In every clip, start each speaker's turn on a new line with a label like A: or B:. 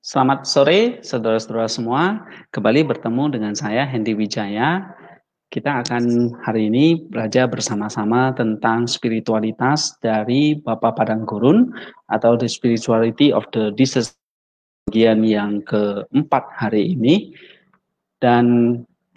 A: Selamat sore, saudara-saudara semua. Kembali bertemu dengan saya, Hendy Wijaya. Kita akan hari ini belajar bersama-sama tentang spiritualitas dari Bapak Padang Gurun atau The Spirituality of the Discernment bagian yang keempat hari ini. Dan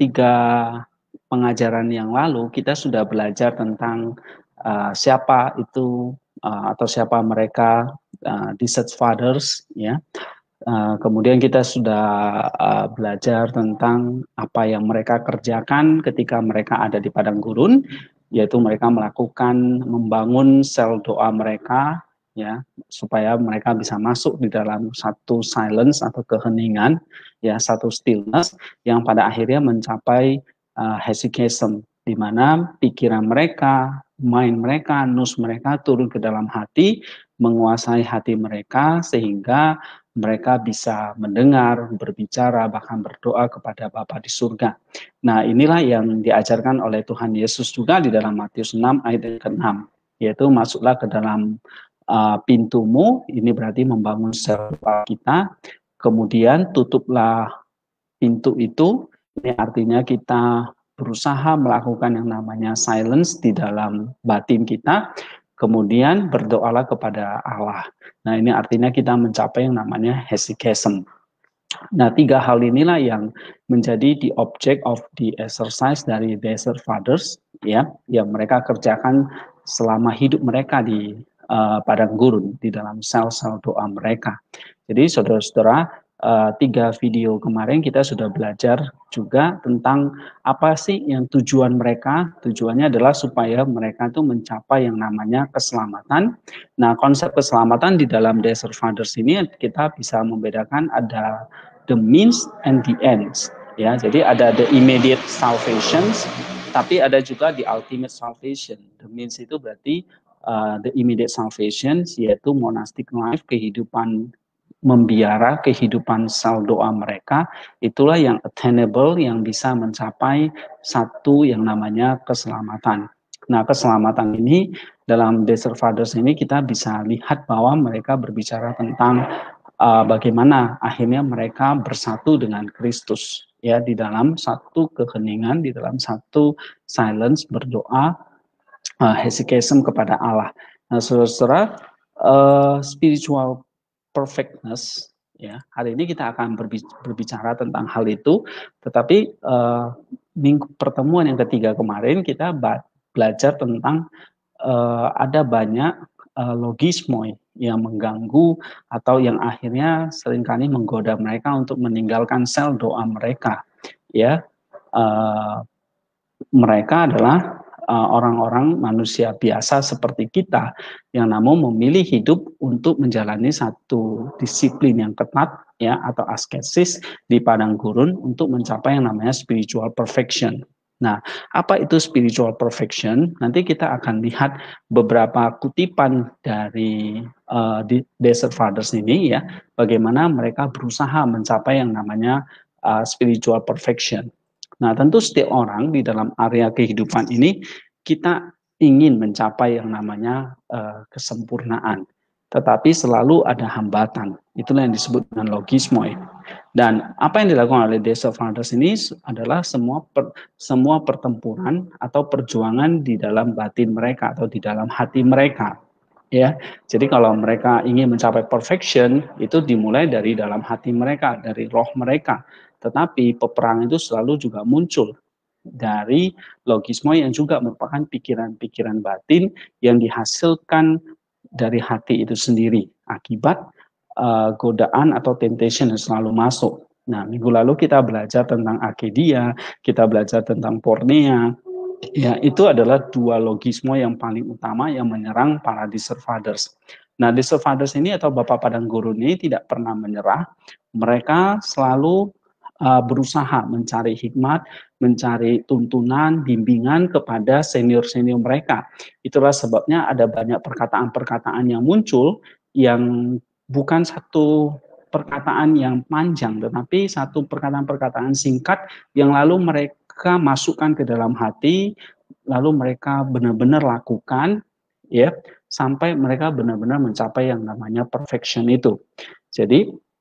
A: 3 pengajaran yang lalu kita sudah belajar tentang siapa itu atau siapa mereka Discerned Fathers, ya. Kemudian kita sudah belajar tentang apa yang mereka kerjakan ketika mereka ada di padang gurun, yaitu mereka membangun sel doa mereka, ya, supaya mereka bisa masuk di dalam satu silence atau keheningan, ya, satu stillness yang pada akhirnya mencapai hesychasm, di mana pikiran mereka, mind mereka, nus mereka turun ke dalam hati, menguasai hati mereka sehingga mereka bisa mendengar, berbicara, bahkan berdoa kepada Bapa di surga. Nah, inilah yang diajarkan oleh Tuhan Yesus juga di dalam Matius 6 ayat yang ke-6, yaitu masuklah ke dalam pintumu, ini berarti membangun sel kita, kemudian tutuplah pintu itu, ini artinya kita berusaha melakukan yang namanya silence di dalam batin kita, kemudian berdoalah kepada Allah. Nah, ini artinya kita mencapai yang namanya hesychasm. Nah, 3 hal inilah yang menjadi the object of the exercise dari Desert Fathers, ya, yang mereka kerjakan selama hidup mereka di padang gurun, di dalam sel-sel doa mereka. Jadi, saudara-saudara, 3 video kemarin kita sudah belajar juga tentang apa sih yang tujuan mereka. Tujuannya adalah supaya mereka itu mencapai yang namanya keselamatan. Nah, konsep keselamatan di dalam Desert Fathers ini kita bisa membedakan ada the means and the ends, ya. Jadi ada the immediate salvation, tapi ada juga the ultimate salvation. The means itu berarti the immediate salvation, yaitu monastic life, kehidupan membiara, kehidupan sel doa mereka, itulah yang attainable, yang bisa mencapai satu yang namanya keselamatan. Nah, keselamatan ini dalam Desert Fathers ini kita bisa lihat bahwa mereka berbicara tentang bagaimana akhirnya mereka bersatu dengan Kristus, ya, di dalam satu keheningan, di dalam satu silence berdoa, hesychasm kepada Allah. Nah, saudara-saudara, spiritual perfectness, ya, hari ini kita akan berbicara tentang hal itu, tetapi pertemuan yang ketiga kemarin kita belajar tentang ada banyak logisme yang mengganggu atau yang akhirnya seringkali menggoda mereka untuk meninggalkan sel doa mereka, ya. Uh, Mereka adalah orang-orang manusia biasa seperti kita yang namun memilih hidup untuk menjalani satu disiplin yang ketat, ya, atau askesis di padang gurun untuk mencapai yang namanya spiritual perfection. Nah, apa itu spiritual perfection? Nanti kita akan lihat beberapa kutipan dari Desert Fathers ini, ya, bagaimana mereka berusaha mencapai yang namanya spiritual perfection. Nah, tentu setiap orang di dalam area kehidupan ini kita ingin mencapai yang namanya kesempurnaan, tetapi selalu ada hambatan. Itulah yang disebut dengan logismoi. Dan apa yang dilakukan oleh Desert Fathers ini adalah semua pertempuran atau perjuangan di dalam batin mereka atau di dalam hati mereka. Ya, jadi kalau mereka ingin mencapai perfection, itu dimulai dari dalam hati mereka, dari roh mereka. Tetapi peperangan itu selalu juga muncul dari logisme yang juga merupakan pikiran-pikiran batin yang dihasilkan dari hati itu sendiri akibat godaan atau temptation yang selalu masuk. Nah, minggu lalu kita belajar tentang akedia, kita belajar tentang pornea. Ya, itu adalah 2 logisme yang paling utama yang menyerang para Desert Fathers. Nah, Desert Fathers ini atau Bapak Padang Gurun ini tidak pernah menyerah. Mereka selalu berusaha mencari hikmat, mencari tuntunan, bimbingan kepada senior-senior mereka. Itulah sebabnya ada banyak perkataan-perkataan yang muncul yang bukan satu perkataan yang panjang, tetapi satu perkataan-perkataan singkat yang lalu mereka masukkan ke dalam hati, lalu mereka benar-benar lakukan, ya, sampai mereka benar-benar mencapai yang namanya perfection itu. Jadi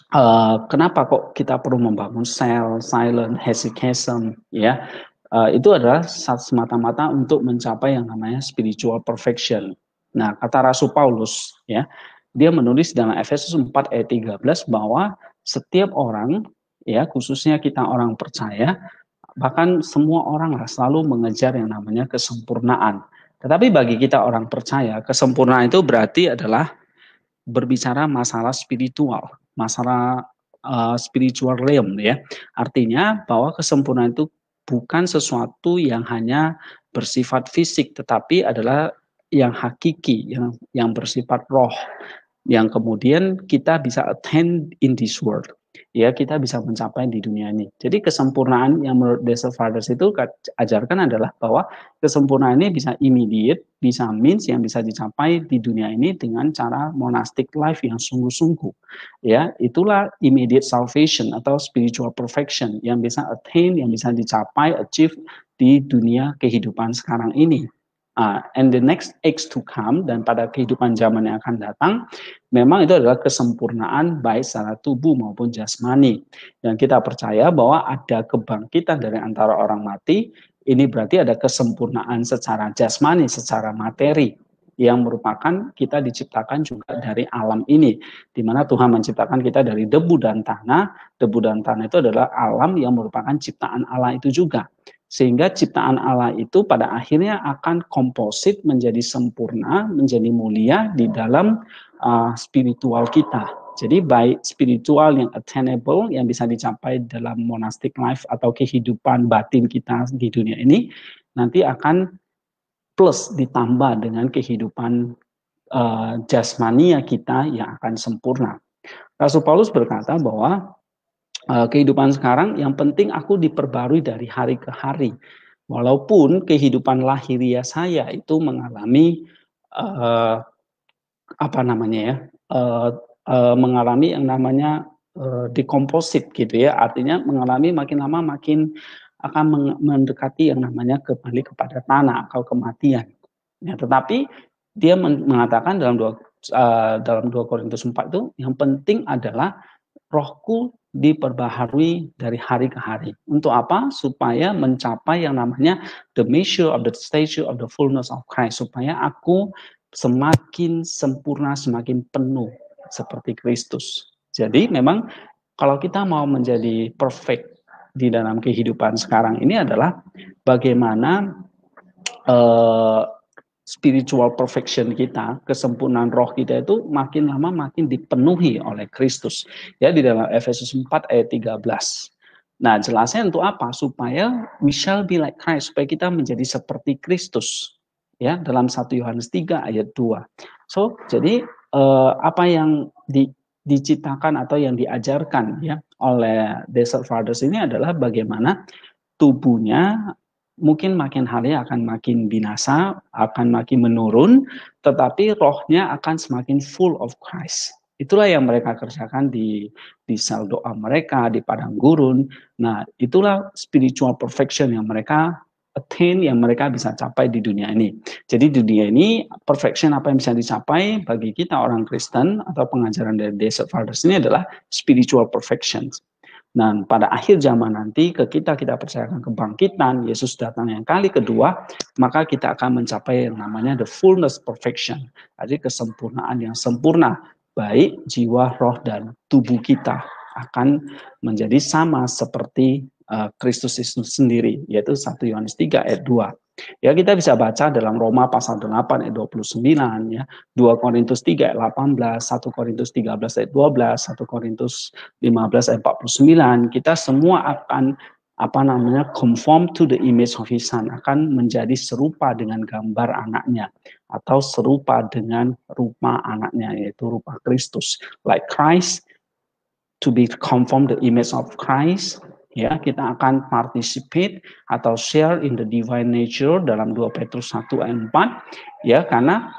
A: kenapa kok kita perlu membangun sel, silent, hesychasm, ya? Itu adalah semata-mata untuk mencapai yang namanya spiritual perfection. Nah, kata Rasul Paulus, ya, dia menulis dalam Efesus 4 ayat 13 bahwa setiap orang, ya, khususnya kita orang percaya, bahkan semua orang lah selalu mengejar yang namanya kesempurnaan. Tetapi bagi kita orang percaya, kesempurnaan itu berarti adalah berbicara masalah spiritual, masalah spiritual realm, ya. Artinya bahwa kesempurnaan itu bukan sesuatu yang hanya bersifat fisik, tetapi adalah yang hakiki, yang bersifat roh, yang kemudian kita bisa attain in this world. Ya, kita bisa mencapai di dunia ini. Jadi kesempurnaan yang menurut Desert Fathers itu ajarkan adalah bahwa kesempurnaan ini bisa immediate, bisa means yang bisa dicapai di dunia ini dengan cara monastic life yang sungguh-sungguh. Ya, itulah immediate salvation atau spiritual perfection yang bisa attain, yang bisa dicapai, achieve di dunia kehidupan sekarang ini. And the next age to come, dan pada kehidupan zaman yang akan datang, memang itu adalah kesempurnaan baik secara tubuh maupun jasmani. Dan kita percaya bahwa ada kebangkitan dari antara orang mati, ini berarti ada kesempurnaan secara jasmani, secara materi, yang merupakan kita diciptakan juga dari alam ini, di mana Tuhan menciptakan kita dari debu dan tanah. Debu dan tanah itu adalah alam yang merupakan ciptaan Allah itu juga. Sehingga ciptaan Allah itu pada akhirnya akan komposit menjadi sempurna, menjadi mulia di dalam spiritual kita. Jadi baik spiritual yang attainable, yang bisa dicapai dalam monastic life atau kehidupan batin kita di dunia ini, nanti akan plus ditambah dengan kehidupan jasmania kita yang akan sempurna. Rasul Paulus berkata bahwa kehidupan sekarang yang penting aku diperbarui dari hari ke hari. Walaupun kehidupan lahiriah saya itu mengalami mengalami yang namanya dekomposit gitu ya. Artinya mengalami makin lama makin akan mendekati yang namanya kembali kepada tanah atau kematian. Ya, tetapi dia mengatakan dalam 2 Korintus 4 itu yang penting adalah rohku diperbaharui dari hari ke hari. Untuk apa? Supaya mencapai yang namanya the measure of the stature of the fullness of Christ. Supaya aku semakin sempurna, semakin penuh seperti Kristus. Jadi memang kalau kita mau menjadi perfect di dalam kehidupan sekarang ini adalah bagaimana spiritual perfection kita, kesempurnaan roh kita itu makin lama makin dipenuhi oleh Kristus. Ya, di dalam Efesus 4 ayat 13. Nah, jelasnya untuk apa? Supaya we shall be like Christ, supaya kita menjadi seperti Kristus. Ya, dalam 1 Yohanes 3 ayat 2. So, jadi apa yang diciptakan atau yang diajarkan ya oleh Desert Fathers ini adalah bagaimana tubuhnya mungkin makin hari akan makin binasa, akan makin menurun, tetapi rohnya akan semakin full of Christ. Itulah yang mereka kerjakan di sel doa mereka, di padang gurun. Nah, itulah spiritual perfection yang mereka attain, yang mereka bisa capai di dunia ini. Jadi di dunia ini, perfection apa yang bisa dicapai bagi kita orang Kristen atau pengajaran dari Desert Fathers ini adalah spiritual perfection. Dan pada akhir zaman nanti, kita percayakan kebangkitan, Yesus datang yang kali kedua, maka kita akan mencapai yang namanya the fullness perfection. Jadi kesempurnaan yang sempurna, baik jiwa, roh, dan tubuh kita akan menjadi sama seperti Kristus itu sendiri, yaitu 1 Yohanes 3 ayat 2. Ya, kita bisa baca dalam Roma pasal 8 ayat 29, ya, 2 Korintus 3 ayat 18, 1 Korintus 13 ayat 12, 1 Korintus 15 ayat 49. Kita semua akan conform to the image of his son, akan menjadi serupa dengan gambar anaknya atau serupa dengan rupa anaknya, yaitu rupa Kristus. Like Christ, to be conform the image of Christ, ya, kita akan participate atau share in the divine nature dalam 2 Petrus 1 ayat 4, ya, karena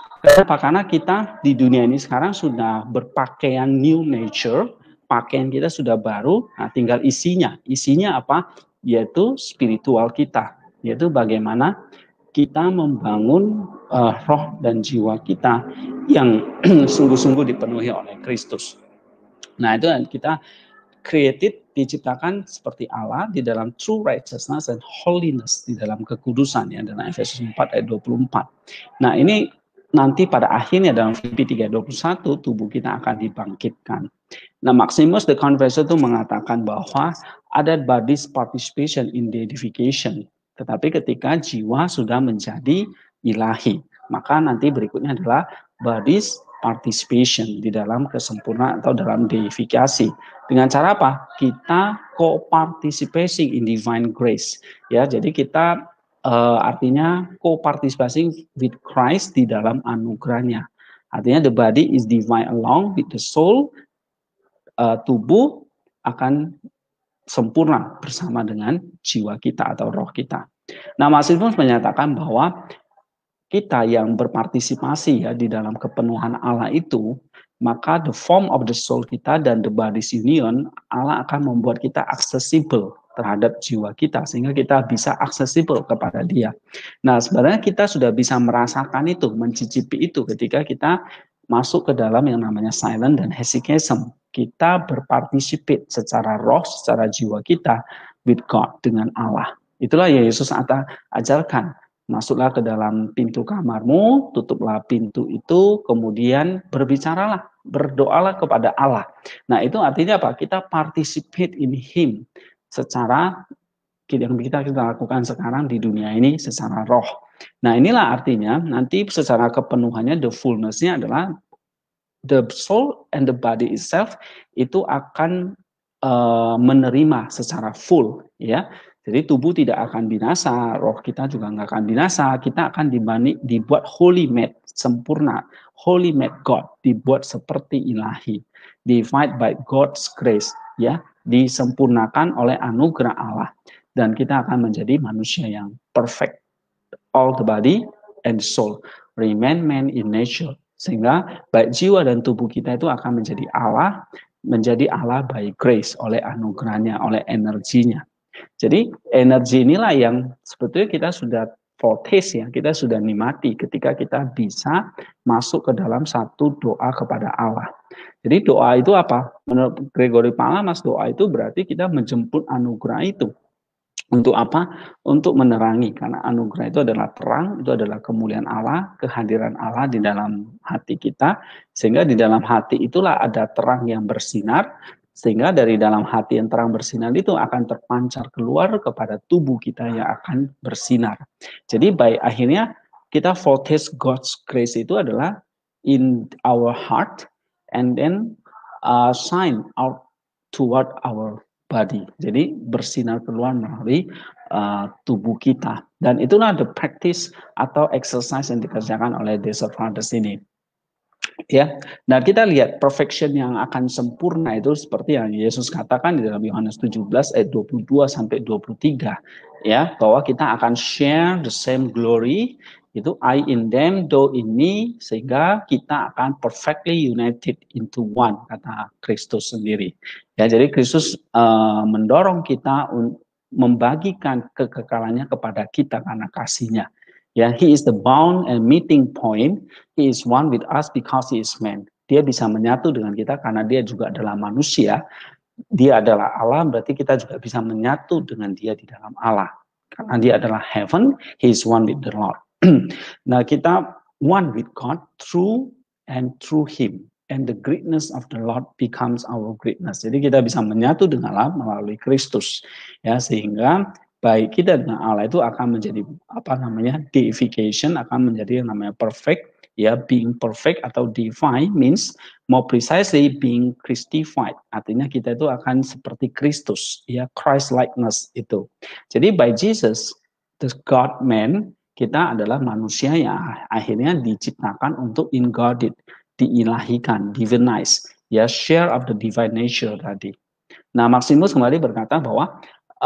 A: kita di dunia ini sekarang sudah berpakaian new nature, pakaian kita sudah baru, nah tinggal isinya apa? Yaitu spiritual kita, yaitu bagaimana kita membangun roh dan jiwa kita yang sungguh-sungguh dipenuhi oleh Kristus. Nah, itu kita created, diciptakan seperti Allah di dalam true righteousness and holiness, di dalam kekudusan, ya, dalam Efesus 4 ayat 24. Nah, ini nanti pada akhirnya dalam Filipi 3:21 tubuh kita akan dibangkitkan. Nah, Maximus the Confessor itu mengatakan bahwa ada body's participation in deification, tetapi ketika jiwa sudah menjadi ilahi, maka nanti berikutnya adalah body's participation di dalam kesempurnaan atau dalam deifikasi. Dengan cara apa? Kita co-participating in divine grace. Ya, jadi kita artinya co-participating with Christ di dalam anugerahnya. Artinya the body is divine along with the soul. Tubuh akan sempurna bersama dengan jiwa kita atau roh kita. Nah, Maximus menyatakan bahwa kita yang berpartisipasi ya di dalam kepenuhan Allah itu, maka the form of the soul kita dan the body's union, Allah akan membuat kita accessible terhadap jiwa kita, sehingga kita bisa accessible kepada dia. Nah, sebenarnya kita sudah bisa merasakan itu, mencicipi itu ketika kita masuk ke dalam yang namanya silent dan hesychasm. Kita berpartisipate secara roh, secara jiwa kita with God, dengan Allah. Itulah yang Yesus ajarkan. Masuklah ke dalam pintu kamarmu, tutuplah pintu itu, kemudian berbicaralah, berdoalah kepada Allah. Nah, itu artinya apa? Kita participate in Him secara yang kita lakukan sekarang di dunia ini secara roh. Nah, inilah artinya nanti secara kepenuhannya, the fullness-nya adalah the soul and the body itself itu akan menerima secara full, ya. Jadi tubuh tidak akan binasa, roh kita juga nggak akan binasa, kita akan dibuat holy made, sempurna, holy made God, dibuat seperti ilahi, divine by God's grace, ya, disempurnakan oleh anugerah Allah, dan kita akan menjadi manusia yang perfect, all the body and soul, remain man in nature, sehingga baik jiwa dan tubuh kita itu akan menjadi Allah by grace, oleh anugerahnya, oleh energinya. Jadi energi inilah yang sebetulnya kita sudah foretaste, ya, kita sudah nikmati ketika kita bisa masuk ke dalam satu doa kepada Allah. Jadi doa itu apa? Menurut Gregory Palamas, doa itu berarti kita menjemput anugerah itu. Untuk apa? Untuk menerangi, karena anugerah itu adalah terang, itu adalah kemuliaan Allah, kehadiran Allah di dalam hati kita, sehingga di dalam hati itulah ada terang yang bersinar, sehingga dari dalam hati yang terang bersinar itu akan terpancar keluar kepada tubuh kita yang akan bersinar. Jadi baik akhirnya kita foretaste God's grace itu adalah in our heart and then shine out toward our body. Jadi bersinar keluar melalui tubuh kita. Dan itulah the practice atau exercise yang dikerjakan oleh Desert Fathers ini. Ya, nah kita lihat perfection yang akan sempurna itu seperti yang Yesus katakan di dalam Yohanes 17 ayat 22 sampai 23, ya, bahwa kita akan share the same glory, itu I in them, thou in me, sehingga kita akan perfectly united into one, kata Kristus sendiri. Ya, jadi Kristus mendorong kita membagikan kekekalannya kepada kita karena kasihnya. Ya, He is the bound and meeting point. He is one with us because He is man. Dia bisa menyatu dengan kita karena Dia juga adalah manusia. Dia adalah Allah, berarti kita juga bisa menyatu dengan Dia di dalam Allah. Karena Dia adalah heaven, He is one with the Lord. Nah, kita one with God through Him. And the greatness of the Lord becomes our greatness. Jadi kita bisa menyatu dengan Allah melalui Kristus. Ya, sehingga baik kita dengan Allah itu akan menjadi deification, akan menjadi yang namanya perfect, ya, being perfect atau divine means more precisely being Christified, artinya kita itu akan seperti Kristus, ya, Christ likeness itu. Jadi by Jesus the God man, kita adalah manusia yang akhirnya diciptakan untuk embodied, diilahikan, divinized, ya, share of the divine nature tadi. Nah, Maximus kembali berkata bahwa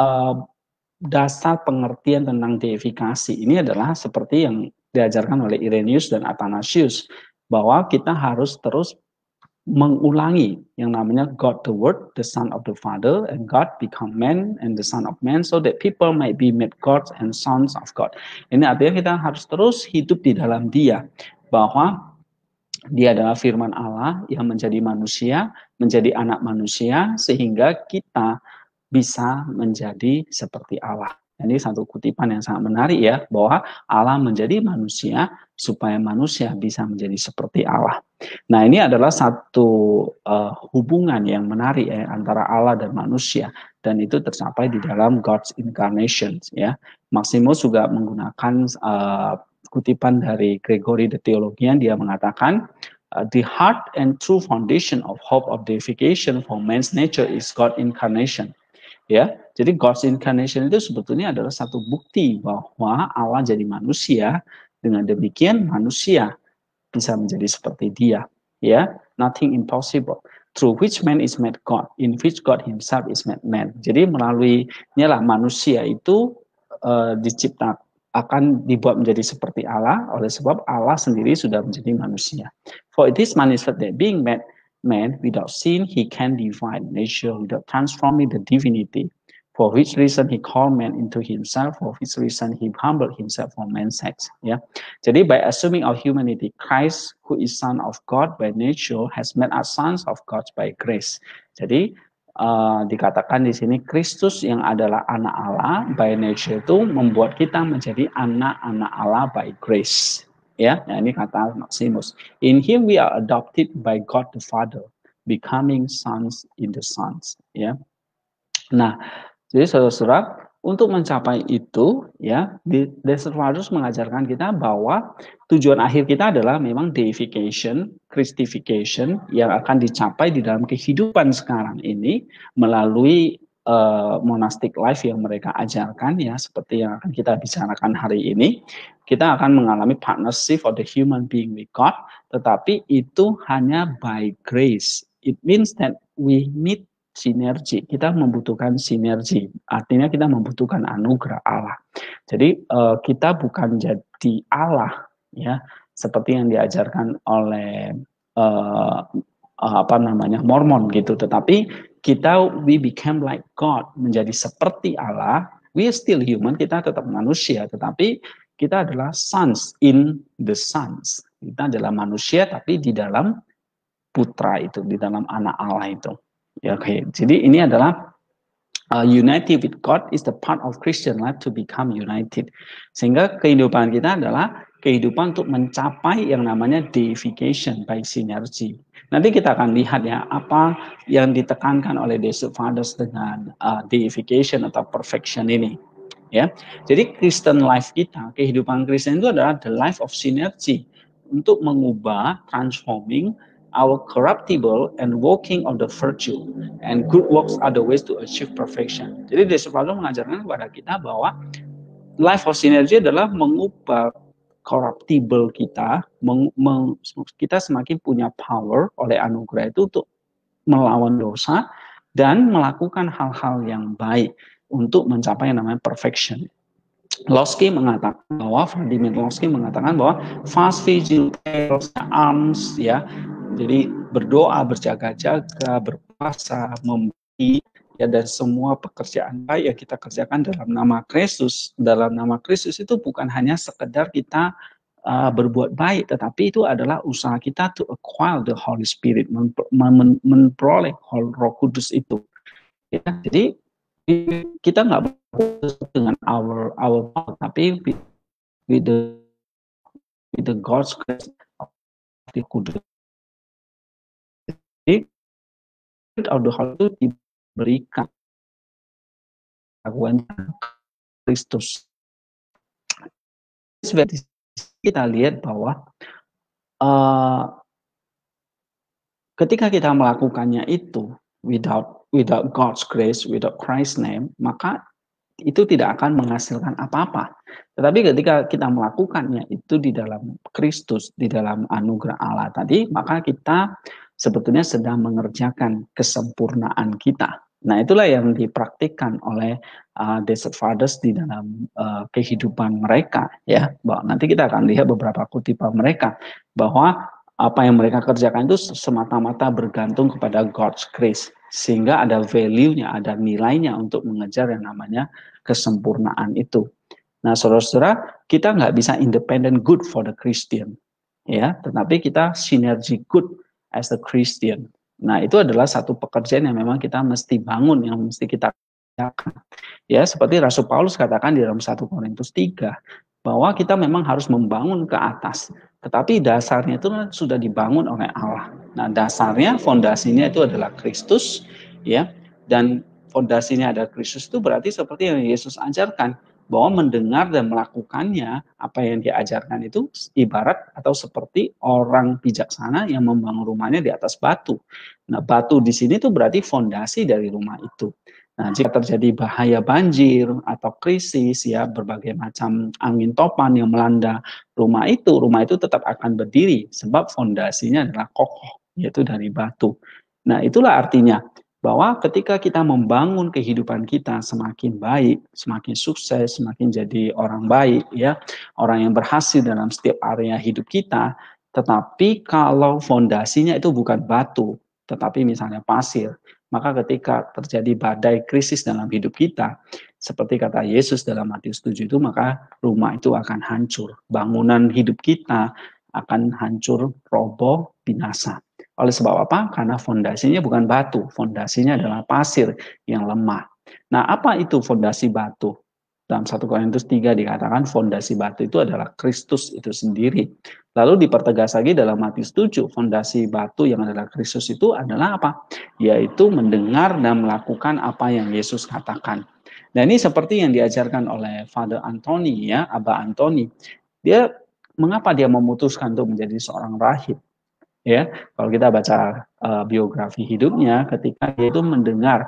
A: dasar pengertian tentang deifikasi ini adalah seperti yang diajarkan oleh Irenaeus dan Athanasius, bahwa kita harus terus mengulangi yang namanya God the Word, the Son of the Father, and God become man and the Son of Man, so that people might be made gods and sons of God. Ini artinya kita harus terus hidup di dalam Dia, bahwa Dia adalah firman Allah yang menjadi manusia, menjadi anak manusia, sehingga kita bisa menjadi seperti Allah. Ini satu kutipan yang sangat menarik ya, bahwa Allah menjadi manusia supaya manusia bisa menjadi seperti Allah. Nah, ini adalah satu hubungan yang menarik ya antara Allah dan manusia, dan itu tercapai di dalam God's incarnation ya. Maximus juga menggunakan kutipan dari Gregory the Theologian. Dia mengatakan the heart and true foundation of hope of deification for man's nature is God incarnation. Ya, jadi God's incarnation itu sebetulnya adalah satu bukti bahwa Allah jadi manusia, dengan demikian manusia bisa menjadi seperti Dia. Ya, nothing impossible. Through which man is made God, in which God Himself is made man. Jadi melalui lah manusia itu diciptakan, akan dibuat menjadi seperti Allah, oleh sebab Allah sendiri sudah menjadi manusia. For it is manifest that being made man without sin, he can divide nature without transforming the divinity. For which reason he called man into himself, for which reason he humbled himself for man's sake. Ya. Jadi by assuming our humanity, Christ, who is son of God by nature, has made us sons of God by grace. Jadi dikatakan di sini Kristus yang adalah anak Allah by nature itu membuat kita menjadi anak-anak Allah by grace. Ya, nah ini kata Maximus. In him we are adopted by God the Father, becoming sons in the sons. Ya. Nah, jadi saudara-saudara, untuk mencapai itu, ya, Desert Fathers mengajarkan kita bahwa tujuan akhir kita adalah memang deification, Christification yang akan dicapai di dalam kehidupan sekarang ini melalui monastic life yang mereka ajarkan, ya, seperti yang akan kita bicarakan hari ini. Kita akan mengalami partnership of the human being with God, tetapi itu hanya by grace. It means that we need sinergi, kita membutuhkan sinergi, artinya kita membutuhkan anugerah Allah. Jadi kita bukan jadi Allah, ya, seperti yang diajarkan oleh Mormon gitu, tetapi kita we became like God, menjadi seperti Allah. We are still human, kita tetap manusia, tetapi kita adalah sons in the sons. Kita adalah manusia tapi di dalam putra itu, di dalam anak Allah itu. Ya, oke. Jadi ini adalah united with God is the part of Christian life to become united. Sehingga kehidupan kita adalah kehidupan untuk mencapai yang namanya deification by synergy. Nanti kita akan lihat ya apa yang ditekankan oleh Desert Fathers dengan deification atau perfection ini. Ya, jadi Christian life kita, kehidupan Kristen itu adalah the life of synergy untuk mengubah, transforming our corruptible and walking on the virtue and good works are the ways to achieve perfection. Jadi Desert Fathers mengajarkan kepada kita bahwa life of synergy adalah mengubah corruptible kita, kita semakin punya power oleh anugerah itu untuk melawan dosa dan melakukan hal-hal yang baik untuk mencapai yang namanya perfection. Lossky mengatakan bahwa Vladimir Lossky mengatakan bahwa fast vigil, arms, ya, jadi berdoa, berjaga-jaga, berpuasa, memberi, ya, dan semua pekerjaan baik yang kita kerjakan dalam nama Kristus. Dalam nama Kristus itu bukan hanya sekedar kita berbuat baik, tetapi itu adalah usaha kita to acquire the Holy Spirit, memperoleh Roh Kudus itu. Ya, jadi kita nggak dengan our power, tapi with the God's grace of the Kudus. Jadi of the Holy itu diberikan keakuan Kristus. Kita lihat bahwa ketika kita melakukannya itu without God's grace, without Christ's name, maka itu tidak akan menghasilkan apa-apa. Tetapi ketika kita melakukannya itu di dalam Kristus, di dalam anugerah Allah tadi, maka kita sebetulnya sedang mengerjakan kesempurnaan kita. Nah, itulah yang dipraktikkan oleh Desert Fathers di dalam kehidupan mereka, ya. Bahwa nanti kita akan lihat beberapa kutipan mereka bahwa apa yang mereka kerjakan itu semata-mata bergantung kepada God's grace, sehingga ada value-nya, ada nilainya untuk mengejar yang namanya kesempurnaan itu. Nah, saudara-saudara, kita nggak bisa independent good for the Christian. ya, tetapi kita sinergi good as a Christian. Nah, itu adalah satu pekerjaan yang memang kita mesti bangun, yang mesti kita kerjakan. Ya, seperti Rasul Paulus katakan di dalam 1 Korintus 3 bahwa kita memang harus membangun ke atas, tetapi dasarnya itu sudah dibangun oleh Allah. Nah, dasarnya, fondasinya itu adalah Kristus, ya, dan fondasinya adalah Kristus itu berarti seperti yang Yesus ajarkan, bahwa mendengar dan melakukannya, apa yang diajarkan itu ibarat atau seperti orang bijaksana yang membangun rumahnya di atas batu. Nah, batu di sini tuh berarti fondasi dari rumah itu. Nah, jika terjadi bahaya banjir atau krisis, ya, berbagai macam angin topan yang melanda rumah itu tetap akan berdiri sebab fondasinya adalah kokoh, yaitu dari batu. Nah, itulah artinya bahwa ketika kita membangun kehidupan kita semakin baik, semakin sukses, semakin jadi orang baik, ya, orang yang berhasil dalam setiap area hidup kita, tetapi kalau fondasinya itu bukan batu, tetapi misalnya pasir, maka ketika terjadi badai krisis dalam hidup kita, seperti kata Yesus dalam Matius 7 itu, maka rumah itu akan hancur. Bangunan hidup kita akan hancur, roboh, binasa. Oleh sebab apa? Karena fondasinya bukan batu, fondasinya adalah pasir yang lemah. Nah, apa itu fondasi batu? Dalam 1 Korintus 3 dikatakan fondasi batu itu adalah Kristus itu sendiri. Lalu dipertegas lagi dalam Matius 7, fondasi batu yang adalah Kristus itu adalah apa? Yaitu mendengar dan melakukan apa yang Yesus katakan. Nah, ini seperti yang diajarkan oleh Father Anthony, ya, Abah Anthony. Dia, mengapa dia memutuskan untuk menjadi seorang rahib? Ya, kalau kita baca biografi hidupnya, ketika dia itu mendengar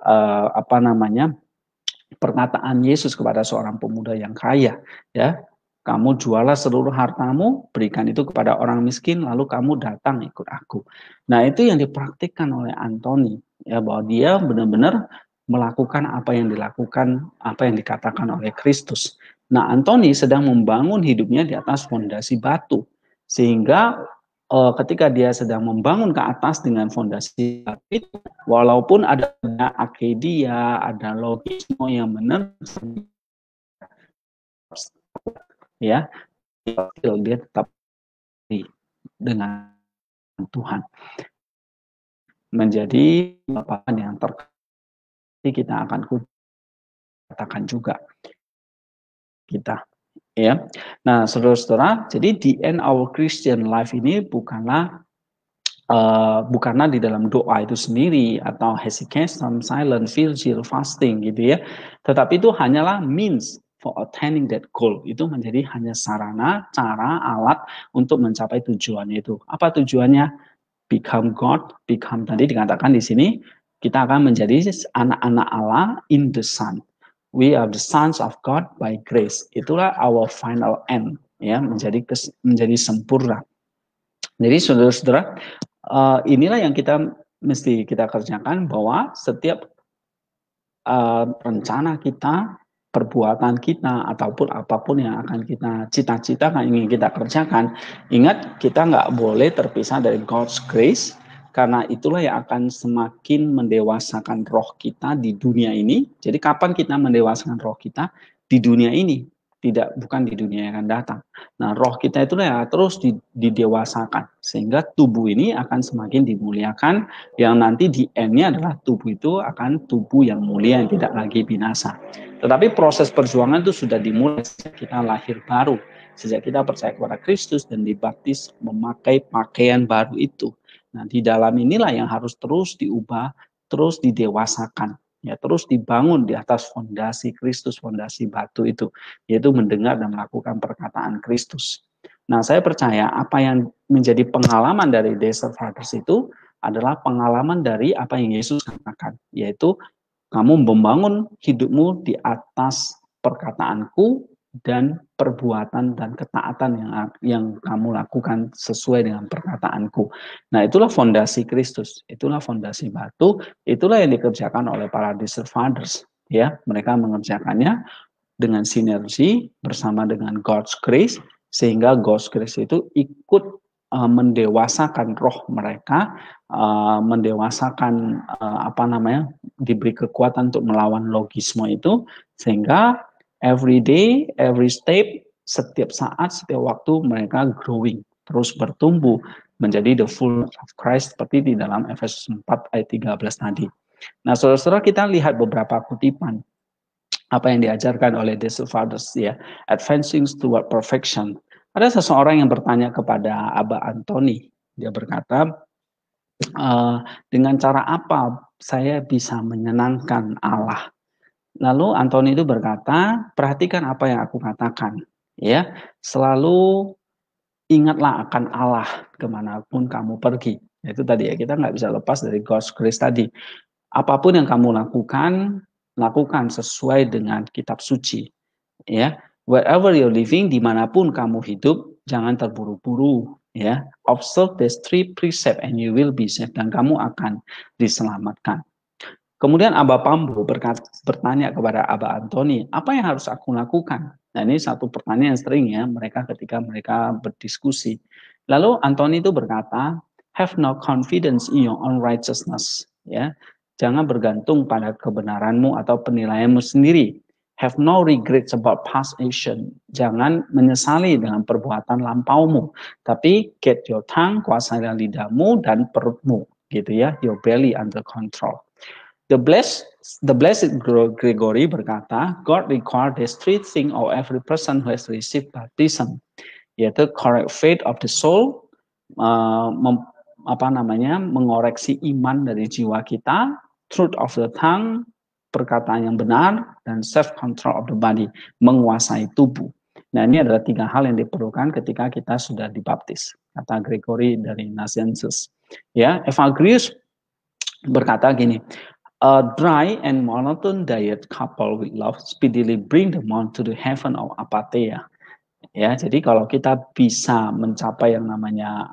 A: perkataan Yesus kepada seorang pemuda yang kaya, ya, kamu jualah seluruh hartamu, berikan itu kepada orang miskin, lalu kamu datang ikut aku. Nah, itu yang dipraktikkan oleh Anthony, ya, bahwa dia benar-benar melakukan apa yang dilakukan, apa yang dikatakan oleh Kristus. Nah, Anthony sedang membangun hidupnya di atas fondasi batu, sehingga ketika dia sedang membangun ke atas dengan fondasi batu itu, walaupun ada akedia, ada logisme yang benar, ya, dia tetap dengan Tuhan. Menjadi bapak yang terkait, kita akan katakan juga kita, ya. Nah, saudara-saudara, jadi the end our Christian life ini bukanlah di dalam doa itu sendiri atau hesychasm, silent, vigil, fasting gitu ya. Tetapi itu hanyalah means for attaining that goal. Itu menjadi hanya sarana, cara, alat untuk mencapai tujuannya itu. Apa tujuannya? Become God, become, tadi dikatakan di sini, kita akan menjadi anak-anak Allah in the Son. We are the sons of God by grace. Itulah our final end, ya, menjadi sempurna. Jadi saudara-saudara, inilah yang mesti kita kerjakan, bahwa setiap rencana kita, perbuatan kita, ataupun apapun yang akan kita cita-citakan, ingin kita kerjakan, ingat kita nggak boleh terpisah dari God's grace, karena itulah yang akan semakin mendewasakan roh kita di dunia ini. Jadi kapan kita mendewasakan roh kita? Di dunia ini, bukan di dunia yang akan datang. Nah, roh kita itu ya terus didewasakan, sehingga tubuh ini akan semakin dimuliakan, yang nanti di end-nya adalah tubuh itu akan tubuh yang mulia, yang tidak lagi binasa. Tetapi proses perjuangan itu sudah dimulai sejak kita lahir baru, sejak kita percaya kepada Kristus dan dibaptis memakai pakaian baru itu. Nah, di dalam inilah yang harus terus diubah, terus didewasakan, ya, terus dibangun di atas fondasi Kristus, fondasi batu itu, yaitu mendengar dan melakukan perkataan Kristus. Nah, saya percaya apa yang menjadi pengalaman dari Desert Fathers itu adalah pengalaman dari apa yang Yesus katakan, yaitu kamu membangun hidupmu di atas perkataanku dan perbuatan dan ketaatan yang kamu lakukan sesuai dengan perkataanku. Nah, itulah fondasi Kristus, itulah fondasi batu, itulah yang dikerjakan oleh para Desert Fathers. Ya, mereka mengerjakannya dengan sinergi bersama dengan God's grace, sehingga God's grace itu ikut mendewasakan roh mereka, mendewasakan diberi kekuatan untuk melawan logisme itu, sehingga every day, every step, setiap saat, setiap waktu mereka growing, terus bertumbuh menjadi the full of Christ seperti di dalam Efesus 4 ayat 13 tadi. Nah, saudara-saudara, kita lihat beberapa kutipan apa yang diajarkan oleh the fathers ya, advancing toward perfection. Ada seseorang yang bertanya kepada Abba Antoni, dia berkata, dengan cara apa saya bisa menyenangkan Allah? Lalu Antoni itu berkata, perhatikan apa yang aku katakan, ya, selalu ingatlah akan Allah kemanapun kamu pergi. Itu tadi ya, kita nggak bisa lepas dari God's grace tadi. Apapun yang kamu lakukan, lakukan sesuai dengan kitab suci. Ya, wherever you're living, dimanapun kamu hidup, jangan terburu-buru. Ya, observe the three precept and you will be saved, dan kamu akan diselamatkan. Kemudian Abba Pambo bertanya kepada Abba Antoni, apa yang harus aku lakukan? Nah, ini satu pertanyaan yang sering ya mereka ketika mereka berdiskusi. Lalu Antoni itu berkata, have no confidence in your own righteousness. Ya, jangan bergantung pada kebenaranmu atau penilaianmu sendiri. Have no regrets about past action. Jangan menyesali dengan perbuatan lampaumu. Tapi get your tongue, kuasailah lidahmu dan perutmu, gitu ya. Your belly under control. The blessed Gregory berkata, God requires these three things of every person who has received baptism, yaitu correct faith of the soul, mengoreksi iman dari jiwa kita, truth of the tongue, perkataan yang benar, dan self control of the body, menguasai tubuh. Nah, ini adalah 3 hal yang diperlukan ketika kita sudah dibaptis, kata Gregory dari Nazianzus. Ya, Evagrius berkata gini, a dry and monotone diet coupled with love speedily bring them on to the heaven of apatheia. Ya, jadi kalau kita bisa mencapai yang namanya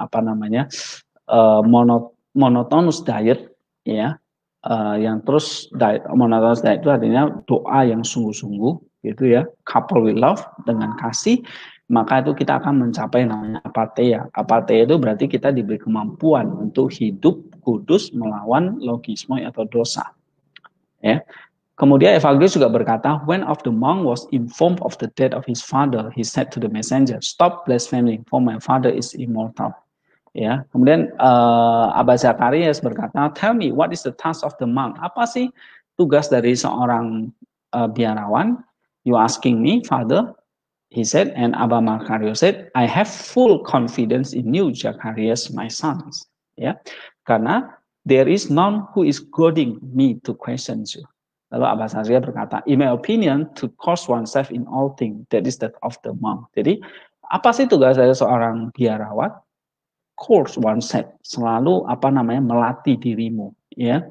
A: monotonous diet, ya, yang terus monotonous diet itu artinya doa yang sungguh-sungguh, gitu ya, coupled with love, dengan kasih, maka itu kita akan mencapai namanya apatheia. Apatheia itu berarti kita diberi kemampuan untuk hidup kudus melawan logisme atau dosa. Ya. Kemudian Evagrius juga berkata, when of the monk was informed of the death of his father, he said to the messenger, stop blaspheming, for my father is immortal. Ya. Kemudian Abba Zakarias berkata, tell me what is the task of the monk? Apa sih tugas dari seorang biarawan? You asking me, father? He said, and Abba Makarios said, I have full confidence in you, Zacharias, my sons. Ya, karena there is none who is goading me to question you. Lalu Abba Zakarias berkata, in my opinion, to course oneself in all things, that is that of the monk. Jadi, apa sih tugas dari seorang biarawat? Course oneself, selalu melatih dirimu, ya,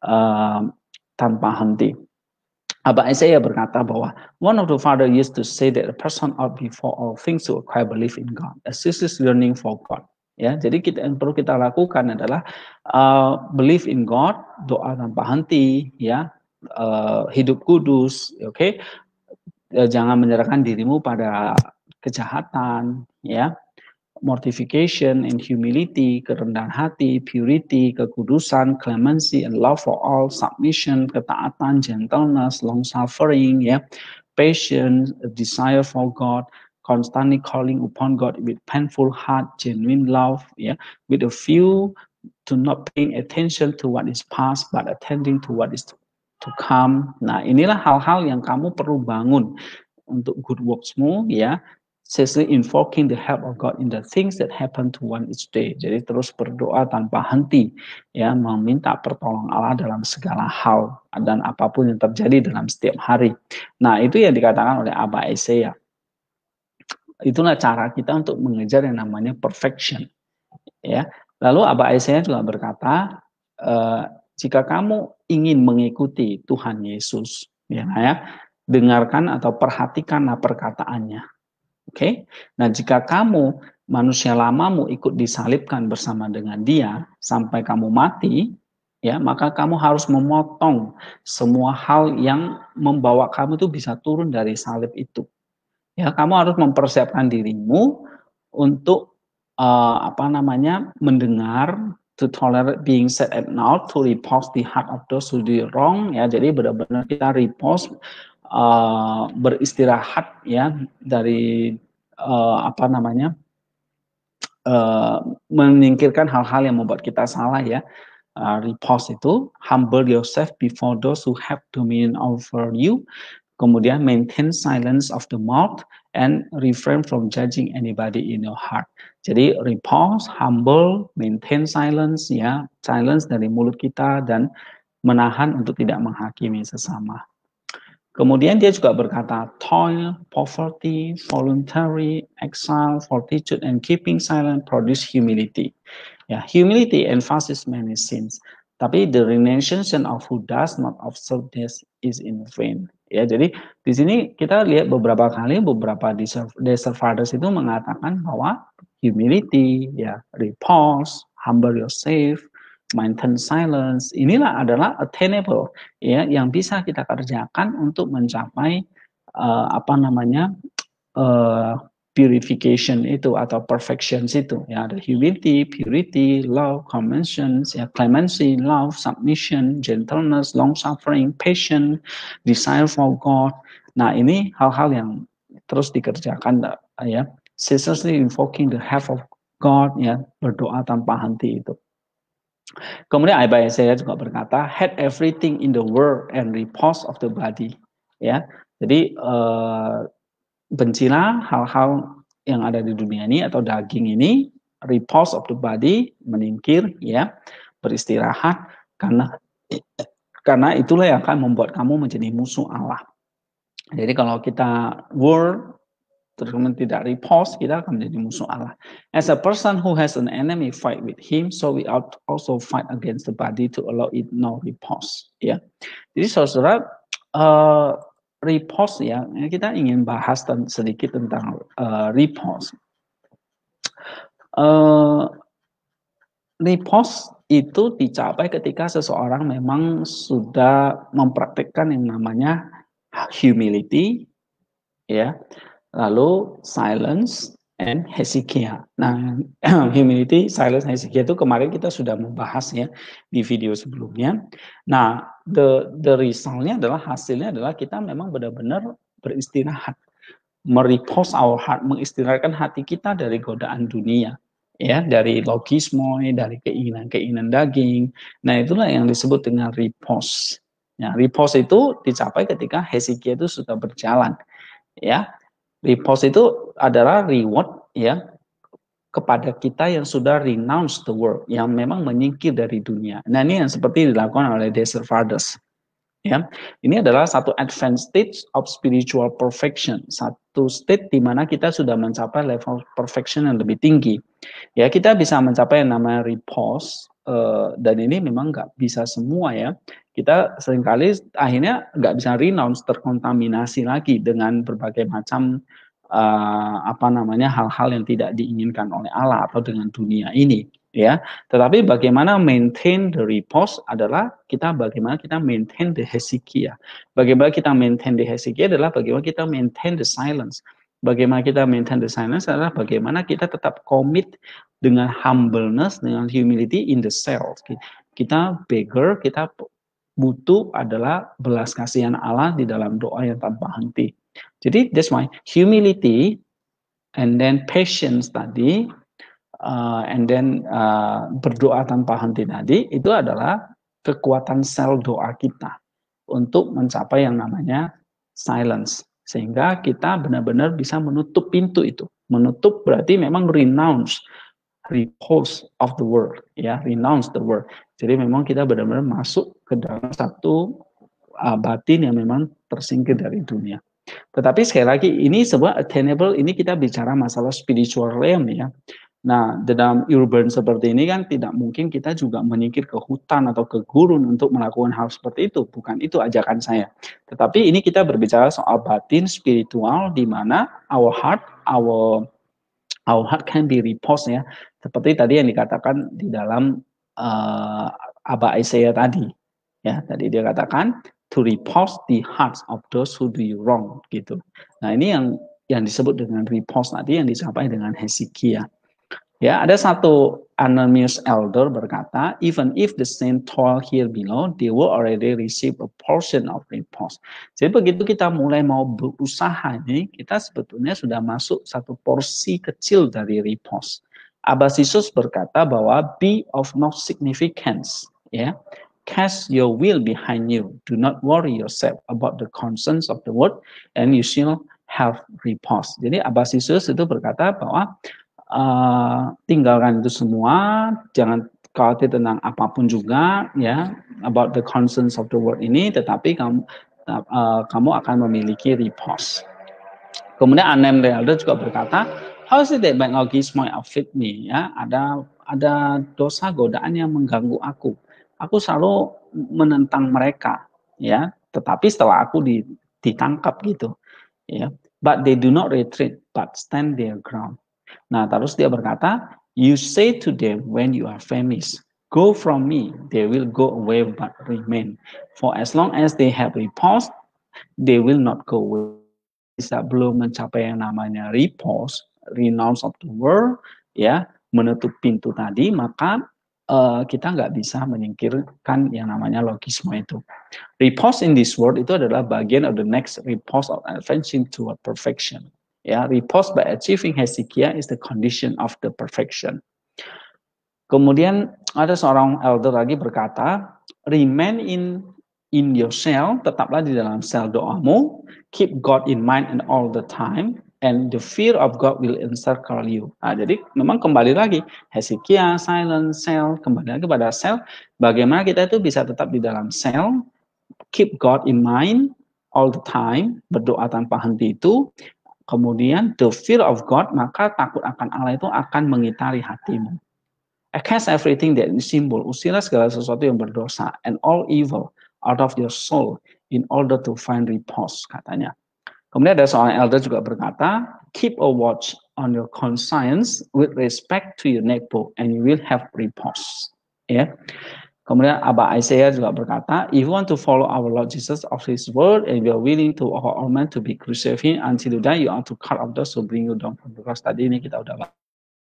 A: tanpa henti. Abba Isaiah berkata bahwa one of the father used to say that a person ought before all things to acquire belief in God, a ceaseless yearning for God. Ya, jadi yang perlu kita lakukan adalah believe in God, doa tanpa henti, ya, hidup kudus, oke. Jangan menyerahkan dirimu pada kejahatan, ya. Mortification and humility, kerendahan hati, purity, kekudusan, clemency and love for all, submission, ketaatan, gentleness, long suffering, ya, patience, a desire for God, constantly calling upon God with painful heart, genuine love, ya, with a view to not paying attention to what is past but attending to what is to come. Nah, inilah hal-hal yang kamu perlu bangun untuk good works-mu, ya. Seriously invoking the help of God in the things that happen to one each day. Jadi terus berdoa tanpa henti, ya, meminta pertolongan Allah dalam segala hal dan apapun yang terjadi dalam setiap hari. Nah, itu yang dikatakan oleh Abba Isaiah. Itulah cara kita untuk mengejar yang namanya perfection, ya. Lalu Abba Isaiah juga berkata, jika kamu ingin mengikuti Tuhan Yesus, ya, dengarkan atau perhatikanlah perkataannya. Oke, nah jika kamu manusia lamamu ikut disalibkan bersama dengan dia sampai kamu mati, ya, maka kamu harus memotong semua hal yang membawa kamu itu bisa turun dari salib itu. Ya, kamu harus mempersiapkan dirimu untuk mendengar, to tolerate being said at naught, to repulse the heart of those who do wrong. Ya, jadi benar-benar kita repulse, beristirahat, ya, dari menyingkirkan hal-hal yang membuat kita salah ya. Repose itu humble yourself before those who have dominion over you. Kemudian maintain silence of the mouth and refrain from judging anybody in your heart. Jadi repose, humble, maintain silence ya, silence dari mulut kita dan menahan untuk tidak menghakimi sesama. Kemudian dia juga berkata, toil, poverty, voluntary, exile, fortitude, and keeping silent produce humility. Ya, humility emphasizes many sins. Tapi the renunciation of who does not observe this is in vain. Ya, jadi di sini kita lihat beberapa kali beberapa desert fathers itu mengatakan bahwa humility, ya, repose, humble yourself, maintain silence, inilah adalah attainable ya yang bisa kita kerjakan untuk mencapai apa namanya purification itu atau perfection itu ya, ada humility, purity, love, conventions, ya, clemency, love, submission, gentleness, long suffering, patience, desire for God. Nah, ini hal-hal yang terus dikerjakan ya, ceaselessly invoking the help of God ya, berdoa tanpa henti itu. Kemudian Isaiah juga berkata, had everything in the world and repose of the body. Ya, jadi bencilah hal-hal yang ada di dunia ini atau daging ini, repose of the body, meningkir, ya, beristirahat, karena itulah yang akan membuat kamu menjadi musuh Allah. Jadi kalau kita world terus kemudian tidak repose, kita akan menjadi musuh Allah. As a person who has an enemy fight with him, so we ought also fight against the body to allow it no repose. Ya, jadi saudara, repose ya, kita ingin bahas sedikit tentang repose. Repose itu dicapai ketika seseorang memang sudah mempraktikkan yang namanya humility, ya. Lalu silence and hesychia. Nah, humility, silence, hesychia itu kemarin kita sudah membahas ya di video sebelumnya. Nah, the resultnya adalah hasilnya adalah kita memang benar-benar beristirahat, merepose our heart, mengistirahatkan hati kita dari godaan dunia, ya, dari logisme, dari keinginan-keinginan daging. Nah, itulah yang disebut dengan repose. Ya, repose itu dicapai ketika hesychia itu sudah berjalan, ya. Repose itu adalah reward ya kepada kita yang sudah renounce the world, yang memang menyingkir dari dunia. Nah, ini yang seperti dilakukan oleh Desert Fathers. Ya, ini adalah satu advanced stage of spiritual perfection, satu state di mana kita sudah mencapai level perfection yang lebih tinggi. Ya, kita bisa mencapai yang namanya repose, dan ini memang nggak bisa semua ya. Kita seringkali akhirnya nggak bisa renounce, terkontaminasi lagi dengan berbagai macam apa namanya hal-hal yang tidak diinginkan oleh Allah atau dengan dunia ini. Ya, tetapi bagaimana maintain the repose adalah bagaimana kita maintain the hesychia. Bagaimana kita maintain the hesychia adalah bagaimana kita maintain the silence. Bagaimana kita maintain the silence adalah bagaimana kita tetap commit dengan humbleness, dengan humility in the self. Kita beggar, kita butuh adalah belas kasihan Allah di dalam doa yang tanpa henti. Jadi that's why humility and then patience tadi, and then berdoa tanpa henti tadi, itu adalah kekuatan sel doa kita untuk mencapai yang namanya silence. Sehingga kita benar-benar bisa menutup pintu itu. Menutup berarti memang renounce, repose of the world. Ya, renounce the world. Jadi memang kita benar-benar masuk ke dalam satu batin yang memang tersingkir dari dunia. Tetapi sekali lagi ini sebuah attainable, ini kita bicara masalah spiritual realm ya. Nah, dalam urban seperti ini kan tidak mungkin kita juga menyingkir ke hutan atau ke gurun untuk melakukan hal seperti itu. Bukan itu ajakan saya. Tetapi ini kita berbicara soal batin spiritual di mana our heart can be reposed ya. Seperti tadi yang dikatakan di dalam Abba Isaiah tadi. Ya, tadi dia katakan to repose the hearts of those who do you wrong gitu. Nah, ini yang disebut dengan repose tadi yang dicapai dengan hesychia. Ya, ada satu anonymous elder berkata, even if the saint toil here below, they will already receive a portion of repose. Jadi begitu kita mulai mau berusaha ini, kita sebetulnya sudah masuk satu porsi kecil dari repose. Abasisus berkata bahwa be of no significance, ya. Cast your will behind you. Do not worry yourself about the concerns of the world, and you shall have repose. Jadi Abasisus itu berkata bahwa tinggalkan itu semua, jangan khawatir tentang apapun juga, ya, about the concerns of the world ini, tetapi kamu akan memiliki repose. Kemudian Anem Realder juga berkata, how is it that bank logismo afflict me? Ya, ada dosa godaan yang mengganggu aku. Aku selalu menentang mereka, ya. Tetapi setelah aku ditangkap gitu, ya. But they do not retreat, but stand their ground. Nah, terus dia berkata, you say to them when you are famished, go from me, they will go away but remain. For as long as they have repose, they will not go away. Bisa belum mencapai yang namanya repose, renounce of the world, ya, menutup pintu tadi, maka kita nggak bisa menyingkirkan yang namanya logisme itu. Repose in this world itu adalah bagian of the next repose of advancing toward perfection. Ya, repose by achieving hesychia is the condition of the perfection. Kemudian ada seorang elder lagi berkata, remain in your cell, tetaplah di dalam sel doamu, keep God in mind and all the time, and the fear of God will encircle you. Nah, jadi memang kembali lagi, hesychia, silence, cell, kembali lagi pada sel, bagaimana kita itu bisa tetap di dalam sel, keep God in mind all the time, berdoa tanpa henti itu, kemudian the fear of God, maka takut akan Allah itu akan mengitari hatimu. Cast everything that is sinful, usirlah segala sesuatu yang berdosa, and all evil out of your soul in order to find repose, katanya. Kemudian ada seorang elder juga berkata, keep a watch on your conscience with respect to your neighbor, and you will have repose. Ya. Kemudian Abba Isaiah juga berkata, if you want to follow our Lord Jesus of His word, and you are willing to all men to be crucified Him until you die, you are to cut off those who bring you down from the cross. Tadi ini kita udah bahas.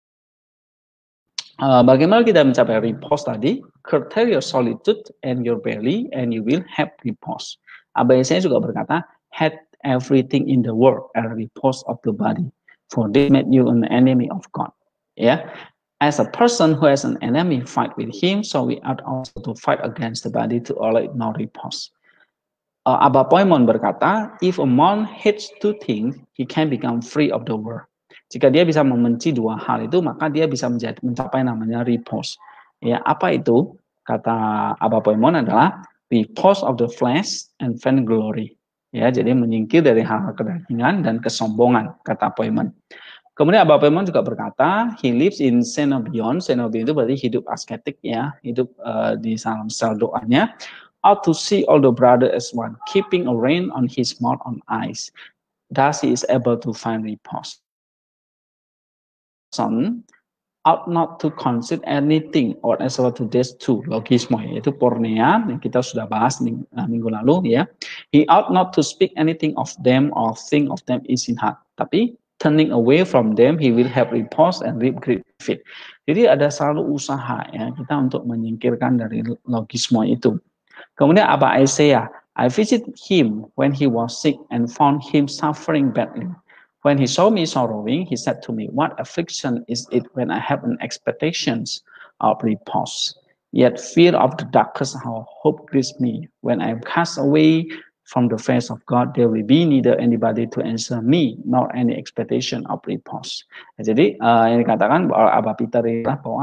A: Bagaimana kita mencapai repose tadi? Curtail your solitude and your belly, and you will have repose. Abba Isaiah juga berkata, had everything in the world and repose of the body, for they made you an enemy of God. Ya, as a person who has an enemy fight with him, so we ought also to fight against the body to allow it no repose. Abba Poimon berkata, if a man hates two things, he can become free of the world. Jika dia bisa membenci dua hal itu, maka dia bisa mencapai namanya repose. Ya, apa itu? Kata Abba Poimon adalah repose of the flesh and vainglory. Ya, jadi menyingkir dari hal-hal kedagingan dan kesombongan, kata Poimon. Kemudian Abba Poimon juga berkata, he lives in Cenobion. Cenobion itu berarti hidup asketik, ya, hidup di dalam sel doanya. Ought to see all the brother as one, keeping a rein on his mouth and eyes. Thus he is able to find repose. Son ought not to consider anything or as well to this too, logismo, yaitu pornea yang kita sudah bahas minggu lalu, ya. He ought not to speak anything of them or think of them is in heart. Tapi turning away from them, he will have repose and reap great benefit. Jadi ada selalu usaha, ya, kita untuk menyingkirkan dari logismo itu. Kemudian Abba Isaiah, I visited him when he was sick and found him suffering badly. When he saw me sorrowing, he said to me, what affliction is it when I have an expectations of repose? Yet fear of the darkest hope grieves me. When I am cast away from the face of God, there will be neither anybody to answer me, nor any expectation of repose. Jadi yang dikatakan Abba Peter adalah bahwa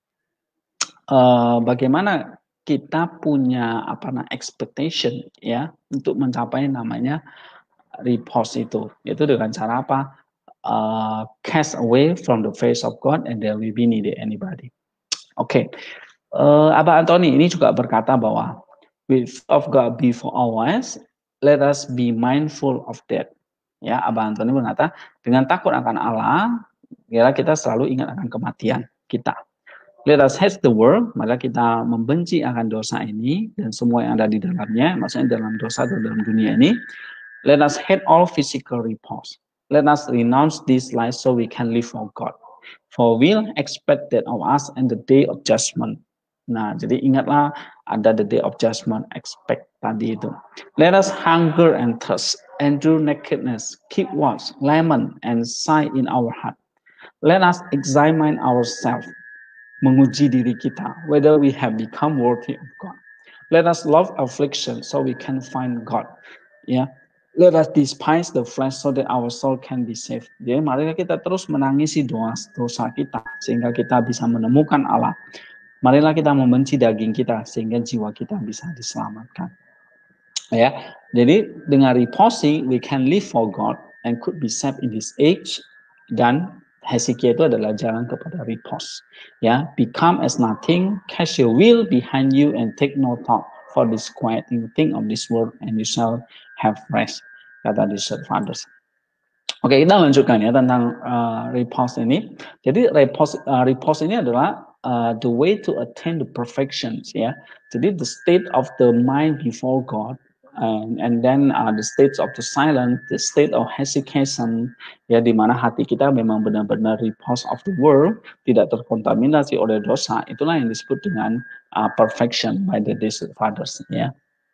A: bagaimana kita punya expectation, ya, untuk mencapai namanya repose itu, yaitu dengan cara apa? Cast away from the face of God and there will be neither anybody. Oke, Abba Anthony ini juga berkata bahwa with of God before always, let us be mindful of that. Ya, Abba Anthony berkata dengan takut akan Allah, ya, kita selalu ingat akan kematian kita. Let us hate the world, maka kita membenci akan dosa ini dan semua yang ada di dalamnya, maksudnya dalam dosa dan dalam dunia ini. Let us hate all physical repose. Let us renounce this life so we can live for God. For we'll expect that of us and the day of judgment. Nah, jadi ingatlah ada the day of judgment, expect tadi itu. Let us hunger and thirst, endure nakedness, keep watch, lament, and sigh in our heart. Let us examine ourselves, menguji diri kita, whether we have become worthy of God. Let us love affliction so we can find God. Ya, let us despise the flesh so that our soul can be saved. Jadi marilah kita terus menangisi dosa kita sehingga kita bisa menemukan Allah. Marilah kita membenci daging kita sehingga jiwa kita bisa diselamatkan. Ya, jadi dengan reposing we can live for God and could be saved in this age. Dan Hezekiah itu adalah jalan kepada repose. Ya, become as nothing, cast your will behind you and take no thought for disquieting thing of this world and you shall have rest. Kata Desert Fathers. Oke, kita lanjutkan ya tentang repose ini. Jadi repose ini adalah the way to attain the perfections ya. Jadi the state of the mind before God and then the states of the silence, the state of hesitation ya, di mana hati kita memang benar-benar repose of the world, tidak terkontaminasi oleh dosa. Itulah yang disebut dengan perfection by the Desert Fathers ya.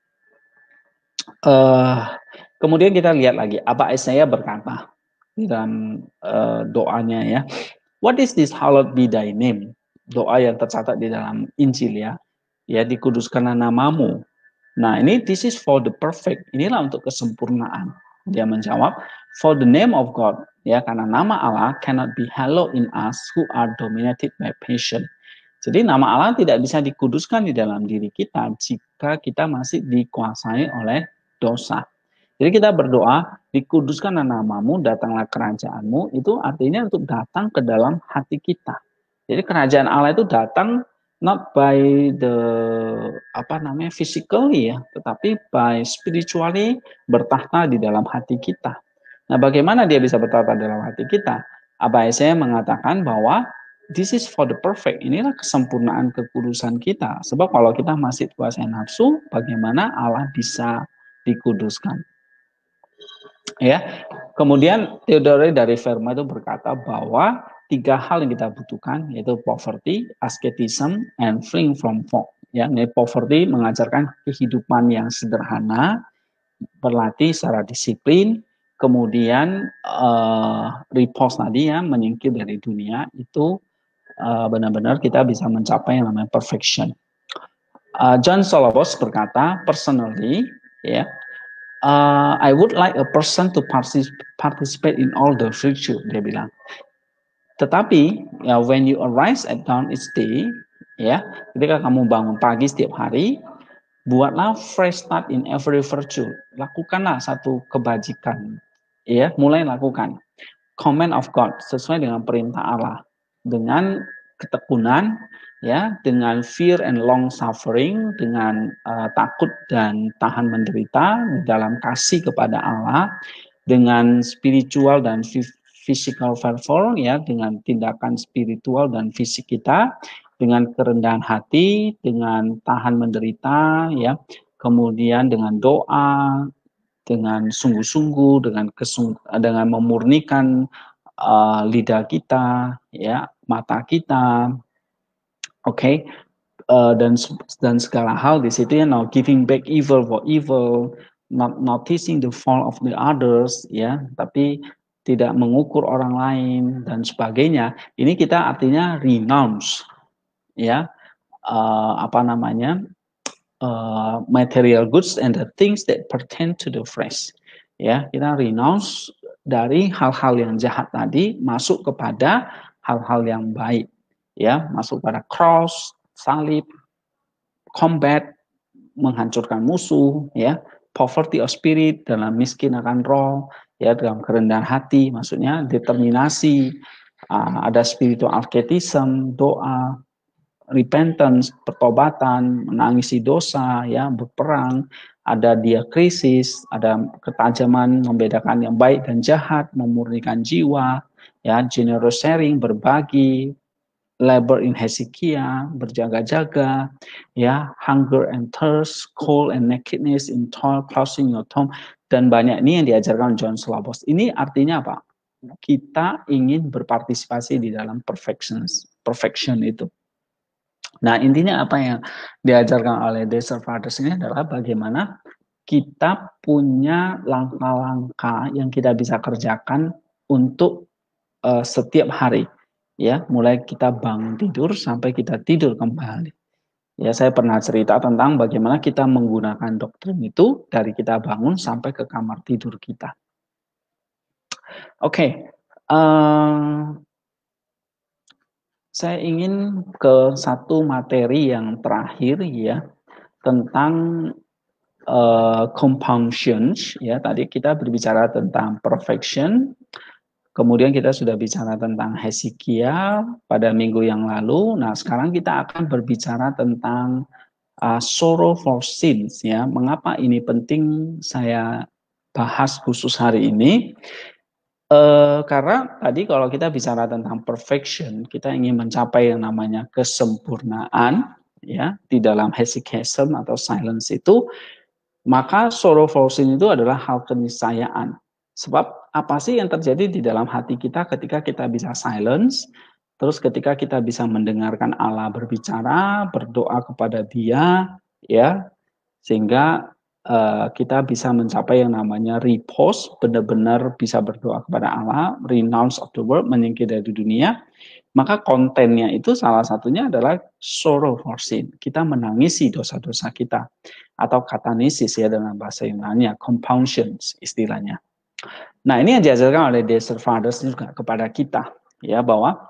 A: Kemudian kita lihat lagi apa Isaiah berkata di dalam doanya ya. What is this hallowed be thy name? Doa yang tercatat di dalam Injil ya. Ya, dikuduskanlah namamu. Nah, ini this is for the perfect. Inilah untuk kesempurnaan. Dia menjawab, for the name of God, ya, karena nama Allah cannot be hallowed in us who are dominated by passion. Jadi nama Allah tidak bisa dikuduskan di dalam diri kita jika kita masih dikuasai oleh dosa. Jadi kita berdoa, dikuduskan namamu, datanglah kerajaanmu, itu artinya untuk datang ke dalam hati kita. Jadi kerajaan Allah itu datang not by the physically ya, tetapi by spiritually bertahta di dalam hati kita. Nah, bagaimana dia bisa bertahta dalam hati kita? Abah saya mengatakan bahwa this is for the perfect. Inilah kesempurnaan kekudusan kita. Sebab kalau kita masih kuasai nafsu, bagaimana Allah bisa dikuduskan? Ya, kemudian Theodore dari Verma itu berkata bahwa 3 hal yang kita butuhkan yaitu poverty, asceticism, and fleeing from fog. Ya, poverty mengajarkan kehidupan yang sederhana, berlatih secara disiplin, kemudian repose tadi ya, menyingkir dari dunia itu benar-benar kita bisa mencapai yang namanya perfection. John Solomos berkata, personally, ya. I would like a person to participate in all the virtue, dia bilang. Tetapi, ya, when you arise at dawn each day, ya, ketika kamu bangun pagi setiap hari, buatlah fresh start in every virtue. Lakukanlah satu kebajikan, ya, mulai lakukan. Command of God sesuai dengan perintah Allah, dengan ketekunan, ya, dengan fear and long suffering, dengan takut dan tahan menderita dalam kasih kepada Allah, dengan spiritual dan physical fervor, ya, dengan tindakan spiritual dan fisik kita, dengan kerendahan hati, dengan tahan menderita, ya, kemudian dengan doa, dengan sungguh-sungguh, dengan memurnikan lidah kita, ya, mata kita, okay? Dan segala hal di situ ya, now giving back evil for evil, not noticing the fault of the others, ya, tapi tidak mengukur orang lain dan sebagainya. Ini kita artinya renounce, ya, material goods and the things that pertain to the flesh. Ya, kita renounce dari hal-hal yang jahat tadi, masuk kepada hal-hal yang baik. Ya, masuk pada cross, salib, combat, menghancurkan musuh, ya, poverty of spirit, dalam miskin akan roh, ya, dalam kerendahan hati, maksudnya determinasi, ada spiritual asceticism, doa, repentance, pertobatan, menangisi dosa, ya, berperang, ada diakrisis, ada ketajaman membedakan yang baik dan jahat, memurnikan jiwa, ya, generous sharing, berbagi, labor in Hezekiah, berjaga-jaga, ya, hunger and thirst, cold and nakedness in toil, closing your tomb, dan banyak ini yang diajarkan John Slabos. Ini artinya apa? Kita ingin berpartisipasi di dalam perfection itu. Nah, intinya apa yang diajarkan oleh Desert Fathers ini adalah bagaimana kita punya langkah-langkah yang kita bisa kerjakan untuk setiap hari, ya, mulai kita bangun tidur sampai kita tidur kembali. Ya, saya pernah cerita tentang bagaimana kita menggunakan doktrin itu dari kita bangun sampai ke kamar tidur kita. Oke, saya ingin ke satu materi yang terakhir ya, tentang compunctions ya. Tadi kita berbicara tentang perfection, kemudian kita sudah bicara tentang Hezekiah pada minggu yang lalu. Nah, sekarang kita akan berbicara tentang sorrow for sins ya. Mengapa ini penting saya bahas khusus hari ini? Karena tadi kalau kita bicara tentang perfection, kita ingin mencapai yang namanya kesempurnaan ya di dalam hesychasm atau silence itu, maka sorrow for sin itu adalah hal keniscayaan. Sebab apa sih yang terjadi di dalam hati kita ketika kita bisa silence, terus ketika kita bisa mendengarkan Allah berbicara, berdoa kepada Dia, ya, sehingga kita bisa mencapai yang namanya repose, benar-benar bisa berdoa kepada Allah, renounce of the world, menyingkir dari dunia, maka kontennya itu salah satunya adalah sorrow for sin. Kita menangisi dosa-dosa kita, atau katanesis ya dalam bahasa Yunani, compunctions istilahnya. Nah, ini yang diajarkan oleh Desert Fathers juga kepada kita, ya, bahwa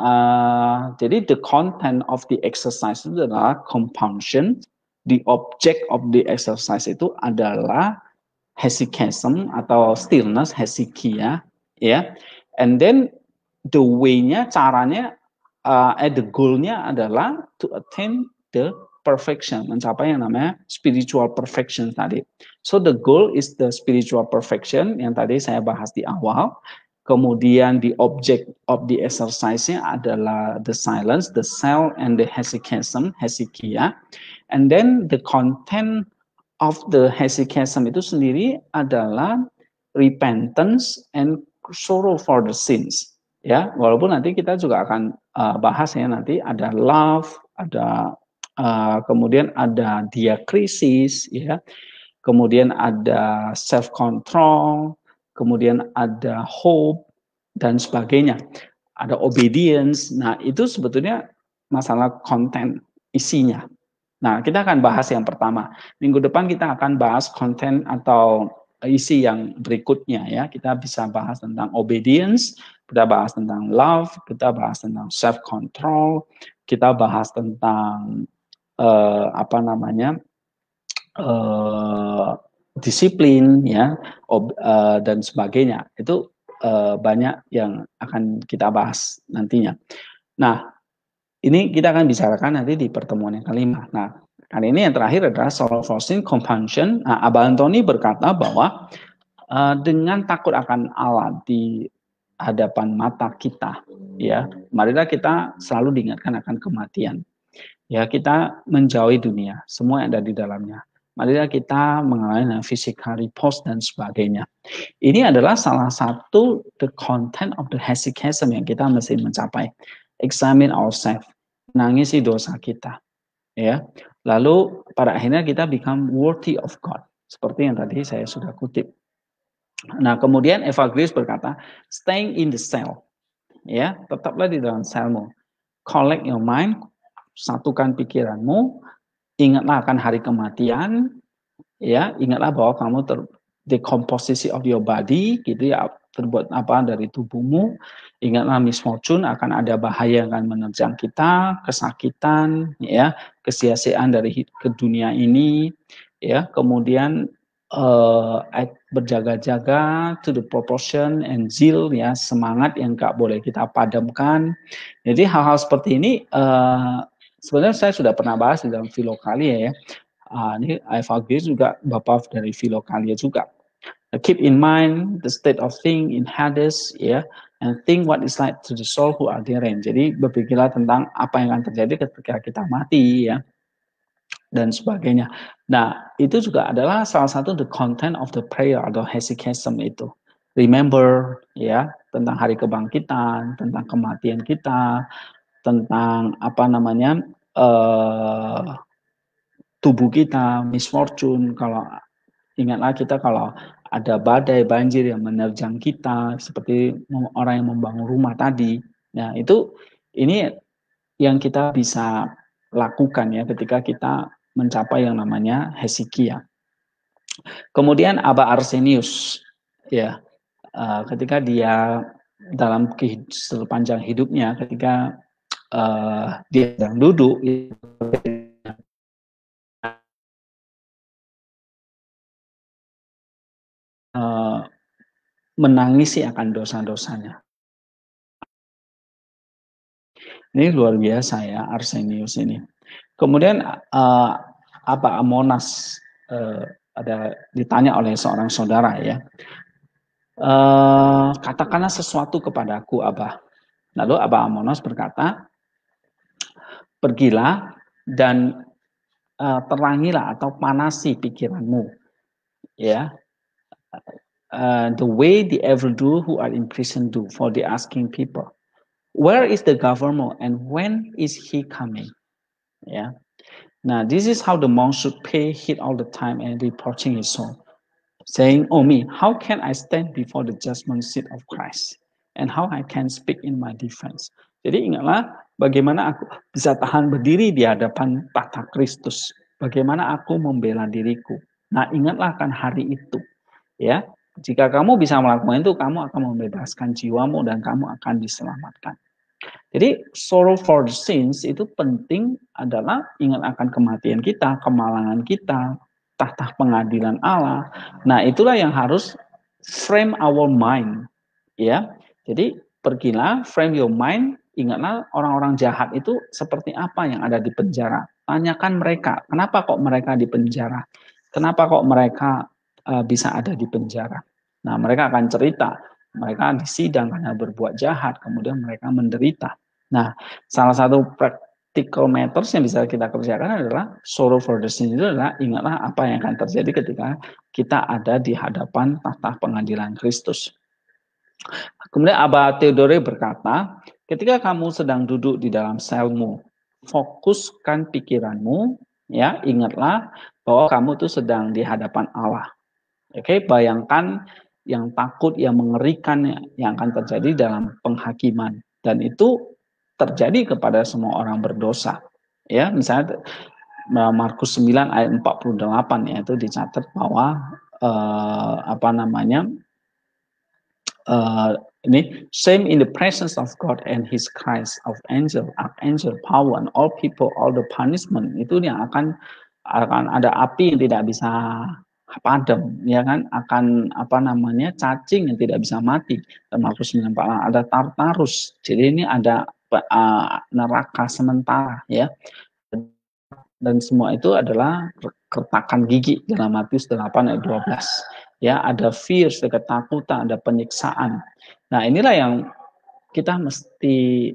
A: jadi the content of the exercise itu adalah compunction, the object of the exercise itu adalah hesychasm atau stillness, hesychia, ya, and then the way-nya, caranya, the goal-nya adalah to attain the perfection, mencapai yang namanya spiritual perfection tadi. So the goal is the spiritual perfection yang tadi saya bahas di awal. Kemudian the object of the exercise-nya adalah the silence, the cell, and the hesychasm, hesychia. And then the content of the hesychasm itu sendiri adalah repentance and sorrow for the sins. Ya, walaupun nanti kita juga akan bahas ya, nanti ada love, ada kemudian ada diakrisis, ya, kemudian ada self control, kemudian ada hope dan sebagainya, ada obedience. Nah, itu sebetulnya masalah konten isinya. Nah, kita akan bahas yang pertama. Minggu depan kita akan bahas konten atau isi yang berikutnya ya. Kita bisa bahas tentang obedience, kita bahas tentang love, kita bahas tentang self control, kita bahas tentang disiplin ya, dan sebagainya. Itu banyak yang akan kita bahas nantinya. Nah, ini kita akan bicarakan nanti di pertemuan yang kelima. Nah, kali ini yang terakhir adalah sorrow for sin, compunction. Nah, Abah Antoni berkata bahwa dengan takut akan Allah di hadapan mata kita, ya, marilah kita selalu diingatkan akan kematian. Ya, kita menjauhi dunia, semua yang ada di dalamnya. Marilah kita mengalami physical repose dan sebagainya. Ini adalah salah satu the content of the hesychasm yang kita mesti mencapai. Examine ourselves, nangisi dosa kita, ya. Lalu pada akhirnya kita become worthy of God, seperti yang tadi saya sudah kutip. Nah, kemudian Eva Grace berkata, staying in the cell, ya, tetaplah di dalam selmu. Collect your mind, satukan pikiranmu, ingatlah akan hari kematian, ya, ingatlah bahwa kamu the composition of your body, gitu ya, terbuat apa dari tubuhmu. Ingatlah misfortune, akan ada bahaya yang akan menerjang kita, kesakitan, ya, kesia-siaan dari ke dunia ini, ya. Kemudian berjaga-jaga to the proportion and zeal, ya, semangat yang gak boleh kita padamkan. Jadi hal-hal seperti ini sebenarnya saya sudah pernah bahas di dalam Filokalia ya. Ini Aivagis juga bapak dari Filokalia juga. Keep in mind the state of thing in Hades, ya, and think what is like to the soul who are therein. Jadi berpikirlah tentang apa yang akan terjadi ketika kita mati, ya, dan sebagainya. Nah, itu juga adalah salah satu the content of the prayer atau hesychasm itu. Remember, ya, tentang hari kebangkitan, tentang kematian kita, tentang apa namanya tubuh kita, misfortune. Kalau ingatlah kita kalau ada badai banjir yang menerjang kita, seperti orang yang membangun rumah tadi. Nah, itu ini yang kita bisa lakukan ya ketika kita mencapai yang namanya Hezekia. Kemudian Aba Arsenius, ya, ketika dia dalam sepanjang hidupnya, ketika dia sedang duduk, menangisi akan dosa-dosanya. Ini luar biasa ya Arsenius ini. Kemudian apa Amonas ada ditanya oleh seorang saudara ya. Katakanlah sesuatu kepadaku Abah. Lalu Abah Amonos berkata, pergilah dan terangilah atau panasi pikiranmu, ya. The way the evildoer who are in prison do, for the asking people, where is the governor and when is he coming? Ya. Now this is how the monk should pay heed all the time and reproaching his soul, saying, "Oh me, how can I stand before the judgment seat of Christ, and how I can speak in my defense?" Jadi ingatlah bagaimana aku bisa tahan berdiri di hadapan tahta Kristus. Bagaimana aku membela diriku. Nah, ingatlah akan hari itu, ya. Jika kamu bisa melakukan itu, kamu akan membebaskan jiwamu dan kamu akan diselamatkan. Jadi sorrow for the sins itu penting adalah ingat akan kematian kita, kemalangan kita, tahta pengadilan Allah. Nah, itulah yang harus frame our mind, ya. Jadi pergilah, frame your mind, ingatlah orang-orang jahat itu seperti apa yang ada di penjara. Tanyakan mereka, kenapa kok mereka di penjara? Kenapa kok mereka bisa ada di penjara? Nah, mereka akan cerita, mereka disidang karena berbuat jahat, kemudian mereka menderita. Nah, salah satu practical matters yang bisa kita kerjakan adalah sorrow for the sin itu adalah ingatlah apa yang akan terjadi ketika kita ada di hadapan tahta pengadilan Kristus. Kemudian Abba Theodore berkata, ketika kamu sedang duduk di dalam selmu, fokuskan pikiranmu, ya, ingatlah bahwa kamu itu sedang di hadapan Allah. Oke, bayangkan yang takut, yang mengerikan yang akan terjadi dalam penghakiman, dan itu terjadi kepada semua orang berdosa. Ya, misalnya Markus 9 ayat 48 ya, itu dicatat bahwa ini same in the presence of God and His Christ, of angel, archangel, power, and all people, all the punishment, itu yang akan ada api yang tidak bisa padam, ya kan, akan cacing yang tidak bisa mati. Termasuk 9 ada Tartarus. Jadi ini ada neraka sementara, ya. Dan semua itu adalah kertakan gigi dalam Matius 8 ayat 12. Ya, ada fears, ada ketakutan, ada penyiksaan. Nah, inilah yang kita mesti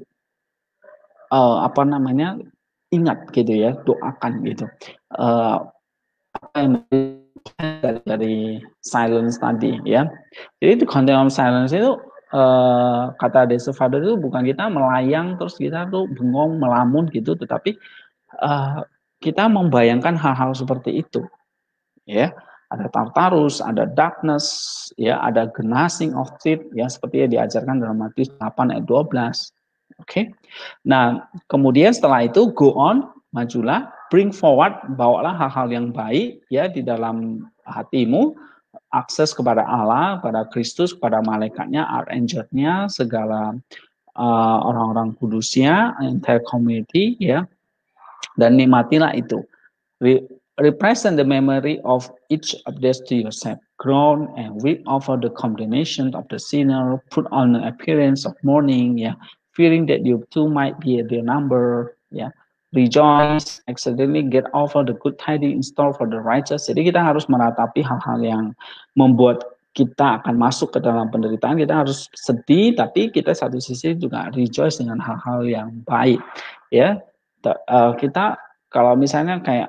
A: ingat gitu ya, doakan gitu. Apa yang dari silence tadi ya. Jadi itu continuum silence itu kata Desa Father itu bukan kita melayang terus kita tuh bengong melamun gitu, tetapi kita membayangkan hal-hal seperti itu, ya. Ada Tartarus, ada darkness, ya, ada gnashing of teeth, ya, seperti yang diajarkan dalam Matius 8 ayat 12. Oke. Nah, kemudian setelah itu go on, majulah, bring forward, bawalah hal-hal yang baik ya di dalam hatimu, akses kepada Allah, kepada Kristus, kepada malaikatnya, archangelnya, segala orang-orang kudusnya, entire community ya. Dan nikmatilah itu. Represent the memory of each of this to yourself. Groan and weep over the condemnation of the sinner. Put on an appearance of mourning, ya, fearing that you too might be at their number, ya. Rejoice, accidentally get over the good tidings in store for the righteous. Jadi kita harus meratapi hal-hal yang membuat kita akan masuk ke dalam penderitaan. Kita harus sedih, tapi kita satu sisi juga rejoice dengan hal-hal yang baik, ya. Kita kalau misalnya kayak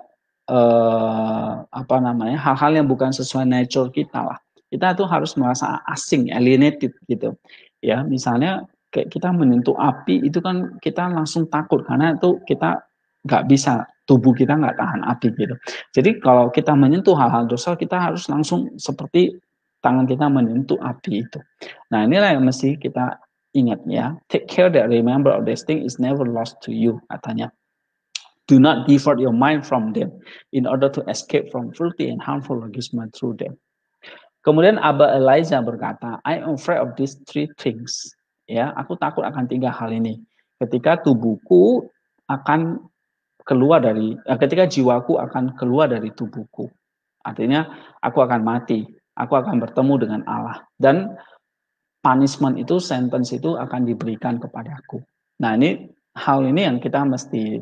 A: hal-hal yang bukan sesuai nature kita lah, kita tuh harus merasa asing, alienated gitu ya. Misalnya kayak kita menyentuh api itu kan kita langsung takut karena itu kita nggak bisa, tubuh kita nggak tahan api gitu. Jadi kalau kita menyentuh hal-hal dosa kita harus langsung seperti tangan kita menyentuh api itu. Nah, inilah yang mesti kita ingat ya. Take care that remember of this thing is never lost to you, katanya. Do not divert your mind from them in order to escape from filthy and harmful engagement through them. Kemudian Abba Elijah berkata, I am afraid of these three things. Ya, aku takut akan tiga hal ini. Ketika tubuhku akan keluar dari, ketika jiwaku akan keluar dari tubuhku. Artinya, aku akan mati. Aku akan bertemu dengan Allah. Dan punishment itu, sentence itu akan diberikan kepadaku. Nah, hal ini yang kita mesti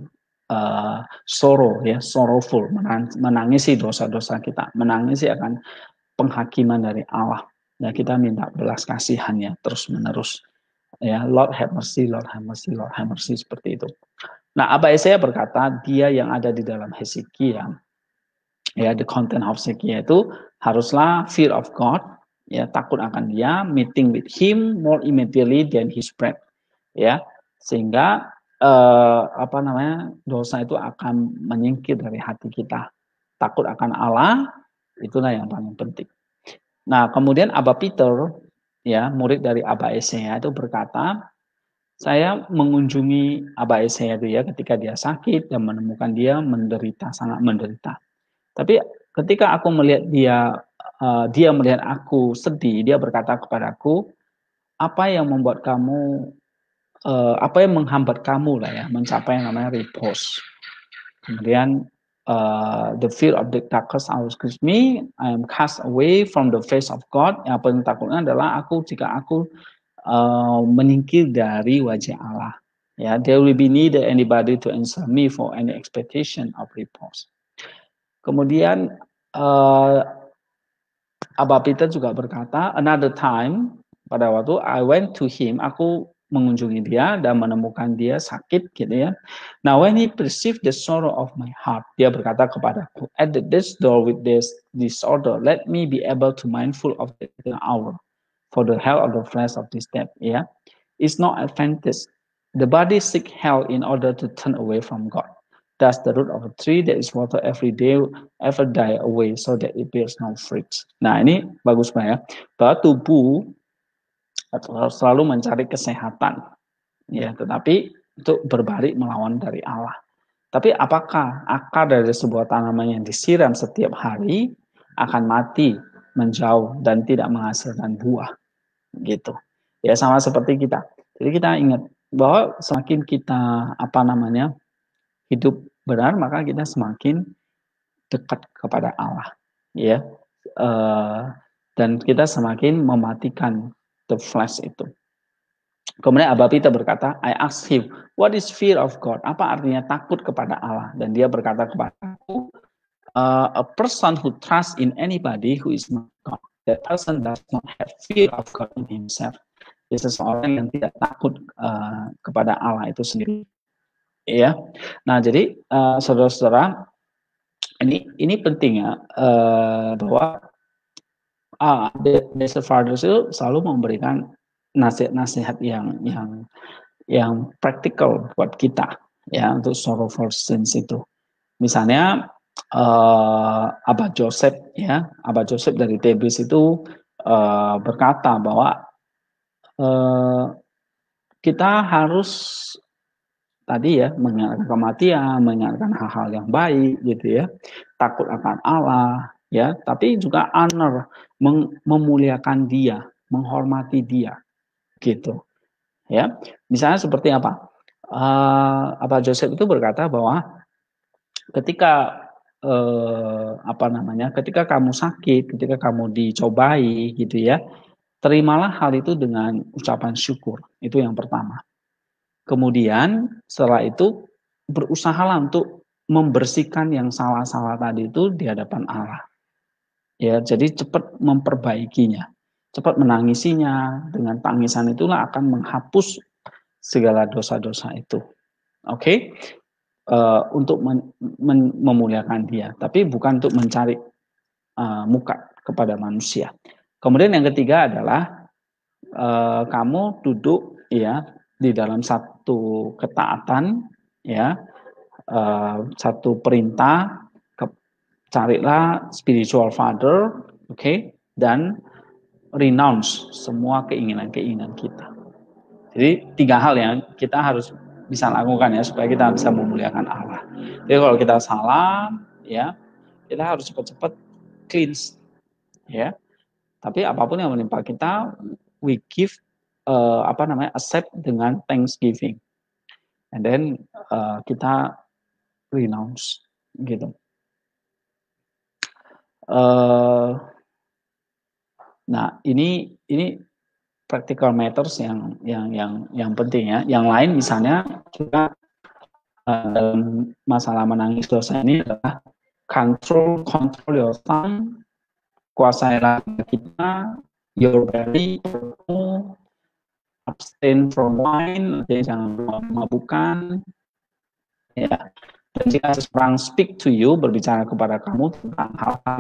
A: sorrowful, menangisi dosa-dosa kita, menangisi akan penghakiman dari Allah. Ya, kita minta belas kasihannya terus menerus. Ya, Lord have mercy, Lord have mercy, Lord have mercy, seperti itu. Nah, Abba Yesaya berkata, dia yang ada di dalam Hezekia, ya, the content of Hezekia itu haruslah fear of God, ya, takut akan dia, meeting with him more immediately than his breath, ya, sehingga dosa itu akan menyingkir dari hati kita. Takut akan Allah, itulah yang paling penting. Nah, kemudian Abba Peter, ya, murid dari Abba Yesaya itu berkata, saya mengunjungi Abba Yesaya itu ya ketika dia sakit dan menemukan dia menderita, sangat menderita. Tapi ketika aku melihat dia melihat aku sedih, dia berkata kepadaku, apa yang membuat kamu, apa yang menghambat kamu lah ya mencapai yang namanya repose. Kemudian the fear of the darkness outweighs me, I am cast away from the face of God. Yang paling takutnya adalah jika aku menyingkir dari wajah Allah. Ya, there will be neither anybody to answer me for any expectation of repose. Kemudian Abba Peter juga berkata, another time, pada waktu I went to him, aku mengunjungi dia dan menemukan dia sakit gitu ya. Now when he perceived the sorrow of my heart, dia berkata kepadaku, at this door with this disorder, let me be able to mindful of the hour for the health of the flesh of this death. Ya, it's not advantage. The body seek health in order to turn away from God. Thus the root of a tree that is watered every day ever die away so that it bears no fruit. Nah, ini bagus Pak ya. Bahwa tubuh selalu mencari kesehatan, ya, tetapi untuk berbalik melawan dari Allah. Tapi apakah akar dari sebuah tanaman yang disiram setiap hari akan mati, menjauh dan tidak menghasilkan buah, gitu. Ya, sama seperti kita. Jadi kita ingat bahwa semakin kita hidup benar, maka kita semakin dekat kepada Allah, ya, dan kita semakin mematikan the flesh itu. Kemudian Abba Peter berkata, I asked him, what is fear of God? Apa artinya takut kepada Allah? Dan dia berkata kepadaku, a person who trusts in anybody who is not God. That person does not have fear of God in himself. Dia seseorang yang tidak takut kepada Allah itu sendiri. Ya, nah jadi saudara-saudara, ini penting ya, bahwa Desert Fathers itu selalu memberikan nasihat-nasihat yang praktikal buat kita ya untuk sorrowful sins itu. Misalnya Abah Joseph ya, Abah Joseph dari Tebes itu berkata bahwa kita harus tadi ya mengingatkan kematian, mengingatkan hal-hal yang baik gitu ya, takut akan Allah ya, tapi juga honor, memuliakan dia, menghormati dia gitu ya. Misalnya seperti apa? Abah Joseph itu berkata bahwa ketika ketika kamu sakit, ketika kamu dicobai gitu ya, terimalah hal itu dengan ucapan syukur. Itu yang pertama. Kemudian setelah itu berusahalah untuk membersihkan yang salah-salah tadi itu di hadapan Allah. Ya, jadi cepat memperbaikinya, cepat menangisinya. Dengan tangisan itulah akan menghapus segala dosa-dosa itu. Oke, untuk memuliakan Dia, tapi bukan untuk mencari muka kepada manusia. Kemudian yang ketiga adalah kamu duduk ya di dalam satu ketaatan ya, satu perintah, carilah spiritual father, oke, dan renounce semua keinginan-keinginan kita. Jadi 3 hal yang kita harus bisa lakukan ya supaya kita bisa memuliakan Allah. Jadi kalau kita salah ya, kita harus cepat-cepat cleanse ya. Tapi apapun yang menimpa kita, we give accept dengan thanksgiving. And then kita renounce gitu. Nah, ini practical matters yang penting ya. Yang lain misalnya kita dalam masalah menangis dosa ini adalah control your tongue, kuasai lidah kita, your belly, abstain from wine, jadi jangan mabukkan, ya. Dan jika seseorang speak to you, berbicara kepada kamu tentang hal-hal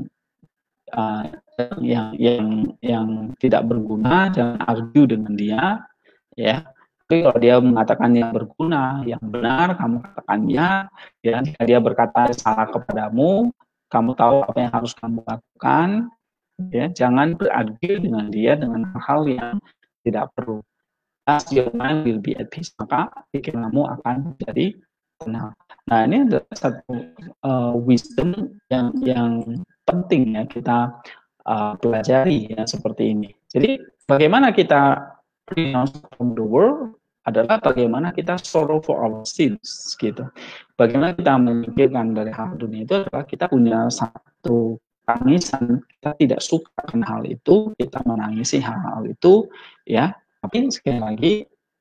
A: yang tidak berguna, jangan argue dengan dia, ya. Tapi kalau dia mengatakan yang berguna, yang benar, kamu katakan ya. Jika dia berkata salah kepadamu, kamu tahu apa yang harus kamu lakukan, ya. Jangan berargue dengan dia dengan hal yang tidak perlu. As your mind will be at peace, maka pikiranmu akan menjadi tenang. Nah, ini adalah satu wisdom yang penting ya kita pelajari ya seperti ini. Jadi bagaimana kita renounce from the world adalah bagaimana kita sorrow for our sins gitu. Bagaimana kita memikirkan dari hal dunia itu adalah kita punya satu tangisan, kita tidak suka akan hal itu, kita menangisi hal-hal itu ya. Tapi sekali lagi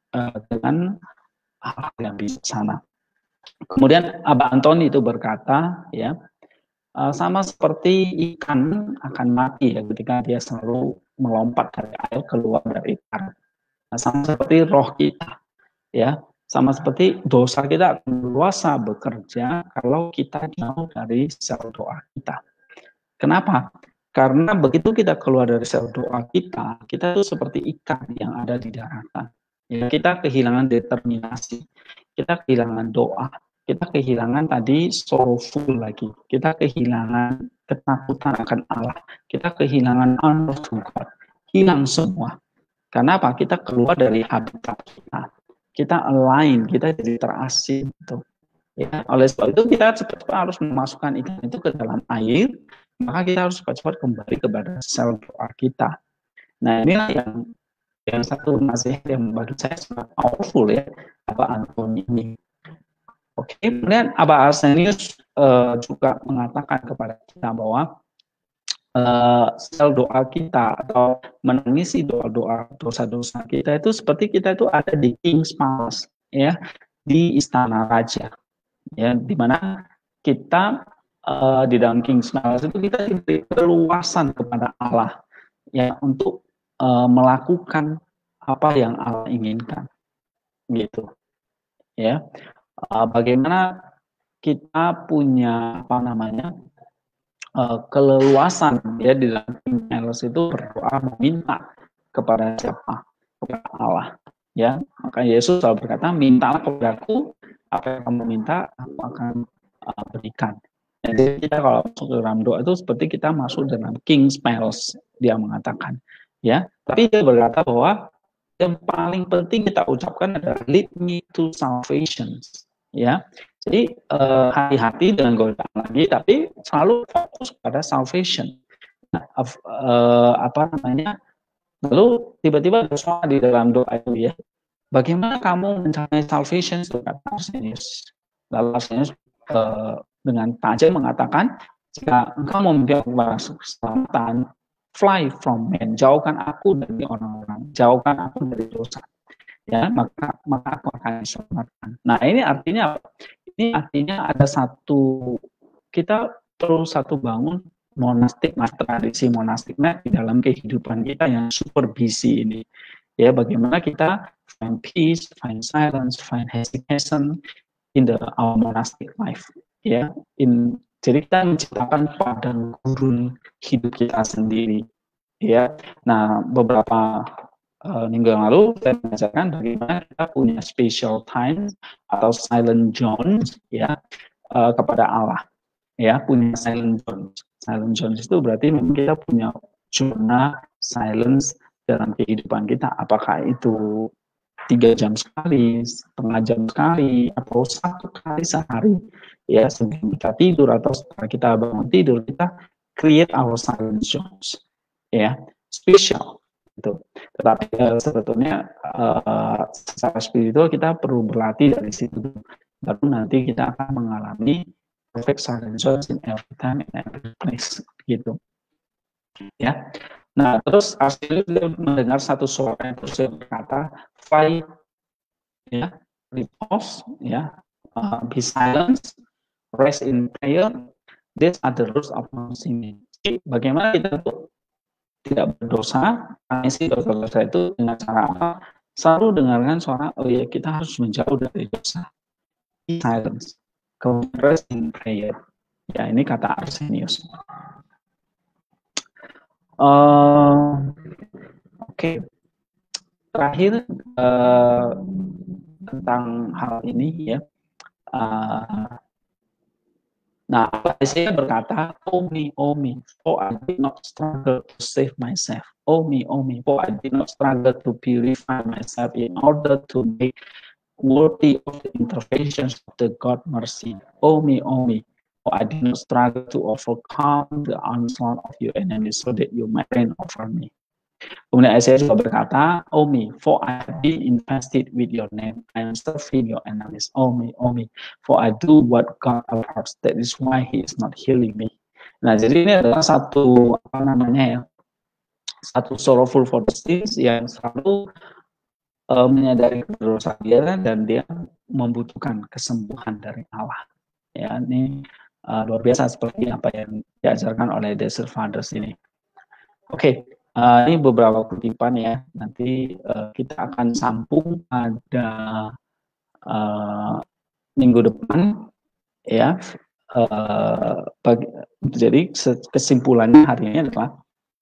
A: dengan hal yang bijaksana. Kemudian Abah Antoni itu berkata, ya, sama seperti ikan akan mati ya ketika dia selalu melompat dari air keluar dari ikan. Nah, sama seperti roh kita, ya, sama seperti dosa kita akan luasa bekerja kalau kita jauh dari sel doa kita. Kenapa? Karena begitu kita keluar dari sel doa kita itu seperti ikan yang ada di daratan. Ya, kita kehilangan determinasi, kita kehilangan doa, kita kehilangan tadi sorrowful lagi, kita kehilangan ketakutan akan Allah, kita kehilangan honor to God, hilang semua. Karena apa? Kita keluar dari habitat kita align, kita jadi terasing. Gitu. Ya, oleh sebab itu kita cepat-cepat harus memasukkan ikan itu ke dalam air, maka kita harus cepat-cepat kembali kepada sel doa kita. Nah, inilah yang satu nasihat yang bagi saya sangat powerful ya, Abah Antoni ini. Oke, kemudian Abah Arsenius juga mengatakan kepada kita bahwa sel doa kita atau menangisi doa-doa dosa-dosa kita itu seperti kita itu ada di King's Palace ya, di istana raja ya, di mana kita di dalam King's Palace itu kita diberi keluasan kepada Allah ya untuk melakukan apa yang Allah inginkan gitu ya. Bagaimana kita punya keleluasan ya di dalam King's Palace itu berdoa meminta kepada siapa? Kepada Allah ya. Maka Yesus selalu berkata, mintalah kepadaku, apa yang kamu minta aku akan berikan. Jadi kita kalau masuk dalam doa itu seperti kita masuk dalam King's Palace, dia mengatakan ya. Tapi dia berkata bahwa yang paling penting kita ucapkan adalah lead me to salvation ya. Jadi hati-hati dengan godaan lagi, tapi selalu fokus pada salvation. Nah, lalu tiba-tiba ada soal di dalam doa itu ya. Bagaimana kamu mencapai salvation? Kata Arsenius. Lalu Arsenius dengan tajam mengatakan, jika engkau memimpi keselamatan, fly from men, jauhkan aku dari orang-orang, jauhkan aku dari dosa. Ya, maka aku akan diselamatkan. Nah, ini artinya ada kita perlu bangun tradisi monastiknya di dalam kehidupan kita yang super busy ini. Ya, bagaimana kita find peace, find silence, find hesitation in our monastic life. Ya, jadi kita menciptakan padang gurun hidup kita sendiri. Ya, nah beberapa minggu yang lalu saya mengajarkan bagaimana kita punya special time atau silent zones ya kepada Allah ya, punya silent zones. Silent zones itu berarti memang kita punya zona silence dalam kehidupan kita. Apakah itu 3 jam sekali, setengah jam sekali, atau 1 kali sehari, ya sebelum kita tidur atau setelah kita bangun tidur, kita create our silent zones, ya spesial gitu. Tetapi sebetulnya secara spiritual kita perlu berlatih dari situ, baru nanti kita akan mengalami perfect silent zones in every time and every place gitu, ya. Nah, terus Arsenio mendengar satu suara yang terus berkata, fight, ya, repose, ya, be silent, rest in prayer. These are the rules of non-sinning. Bagaimana kita tuh tidak berdosa, isi dosa-dosa itu dengan cara apa? Selalu dengarkan suara, oh ya kita harus menjauh dari dosa. Be silent, rest in prayer. Ya, ini kata Arsenius. Oke. Terakhir tentang hal ini, ya. Nah, Isaiah berkata, oh me, for I did not struggle to save myself. Oh me, for I did not struggle to purify myself in order to make worthy of the interventions of the God mercy. Oh me, for I did not struggle to overcome the onslaught of your enemies so that you might reign over me. Kemudian Isaiah juga berkata, oh me, for I have been invested with your name. I am serving your enemies. Oh me, for I do what God approves. That is why he is not healing me. Nah, jadi ini adalah satu, apa namanya ya, satu sorrowful for the sins yang selalu menyadari kedosa dia dan dia membutuhkan kesembuhan dari Allah. Ya, ini luar biasa seperti apa yang diajarkan oleh Desert Fathers ini. Oke. Ini beberapa kutipan ya, nanti kita akan sambung pada minggu depan ya. Jadi kesimpulannya hari ini adalah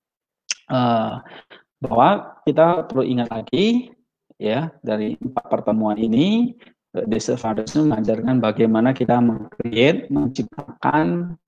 A: bahwa kita perlu ingat lagi ya, dari 4 pertemuan ini Desert Fathers mengajarkan bagaimana kita menciptakan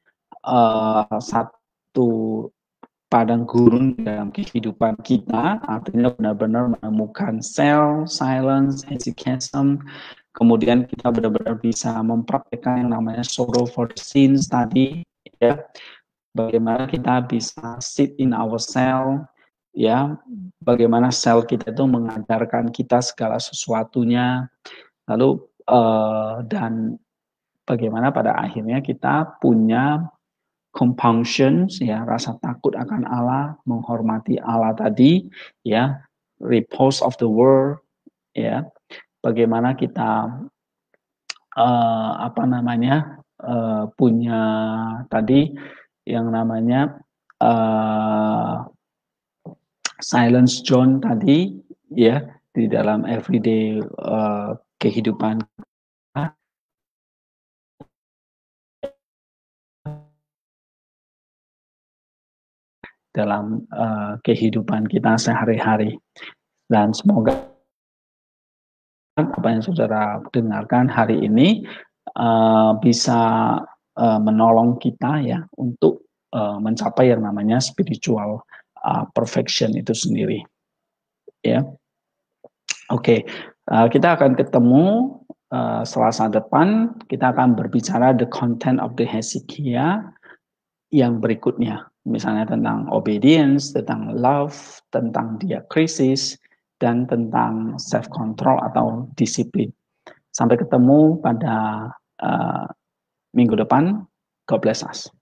A: satu padang gurun dalam kehidupan kita, artinya benar-benar menemukan silence, hesychasm, kemudian kita benar-benar bisa mempraktekkan yang namanya sorrow for the sins tadi, ya. Bagaimana kita bisa sit in our cell, ya. Bagaimana sel kita itu mengajarkan kita segala sesuatunya, lalu dan bagaimana pada akhirnya kita punya compunction, ya, rasa takut akan Allah, menghormati Allah tadi, ya, repose of the world, ya, bagaimana kita punya tadi yang namanya silence zone tadi, ya, di dalam everyday kehidupan kita. Dalam kehidupan kita sehari-hari, dan semoga apa yang saudara dengarkan hari ini bisa menolong kita ya untuk mencapai yang namanya spiritual perfection itu sendiri, ya. Oke. Kita akan ketemu Selasa depan. Kita akan berbicara the content of the Hezekiah yang berikutnya, misalnya tentang obedience, tentang love, tentang diakrisis, dan tentang self control atau disiplin. Sampai ketemu pada minggu depan. God bless us.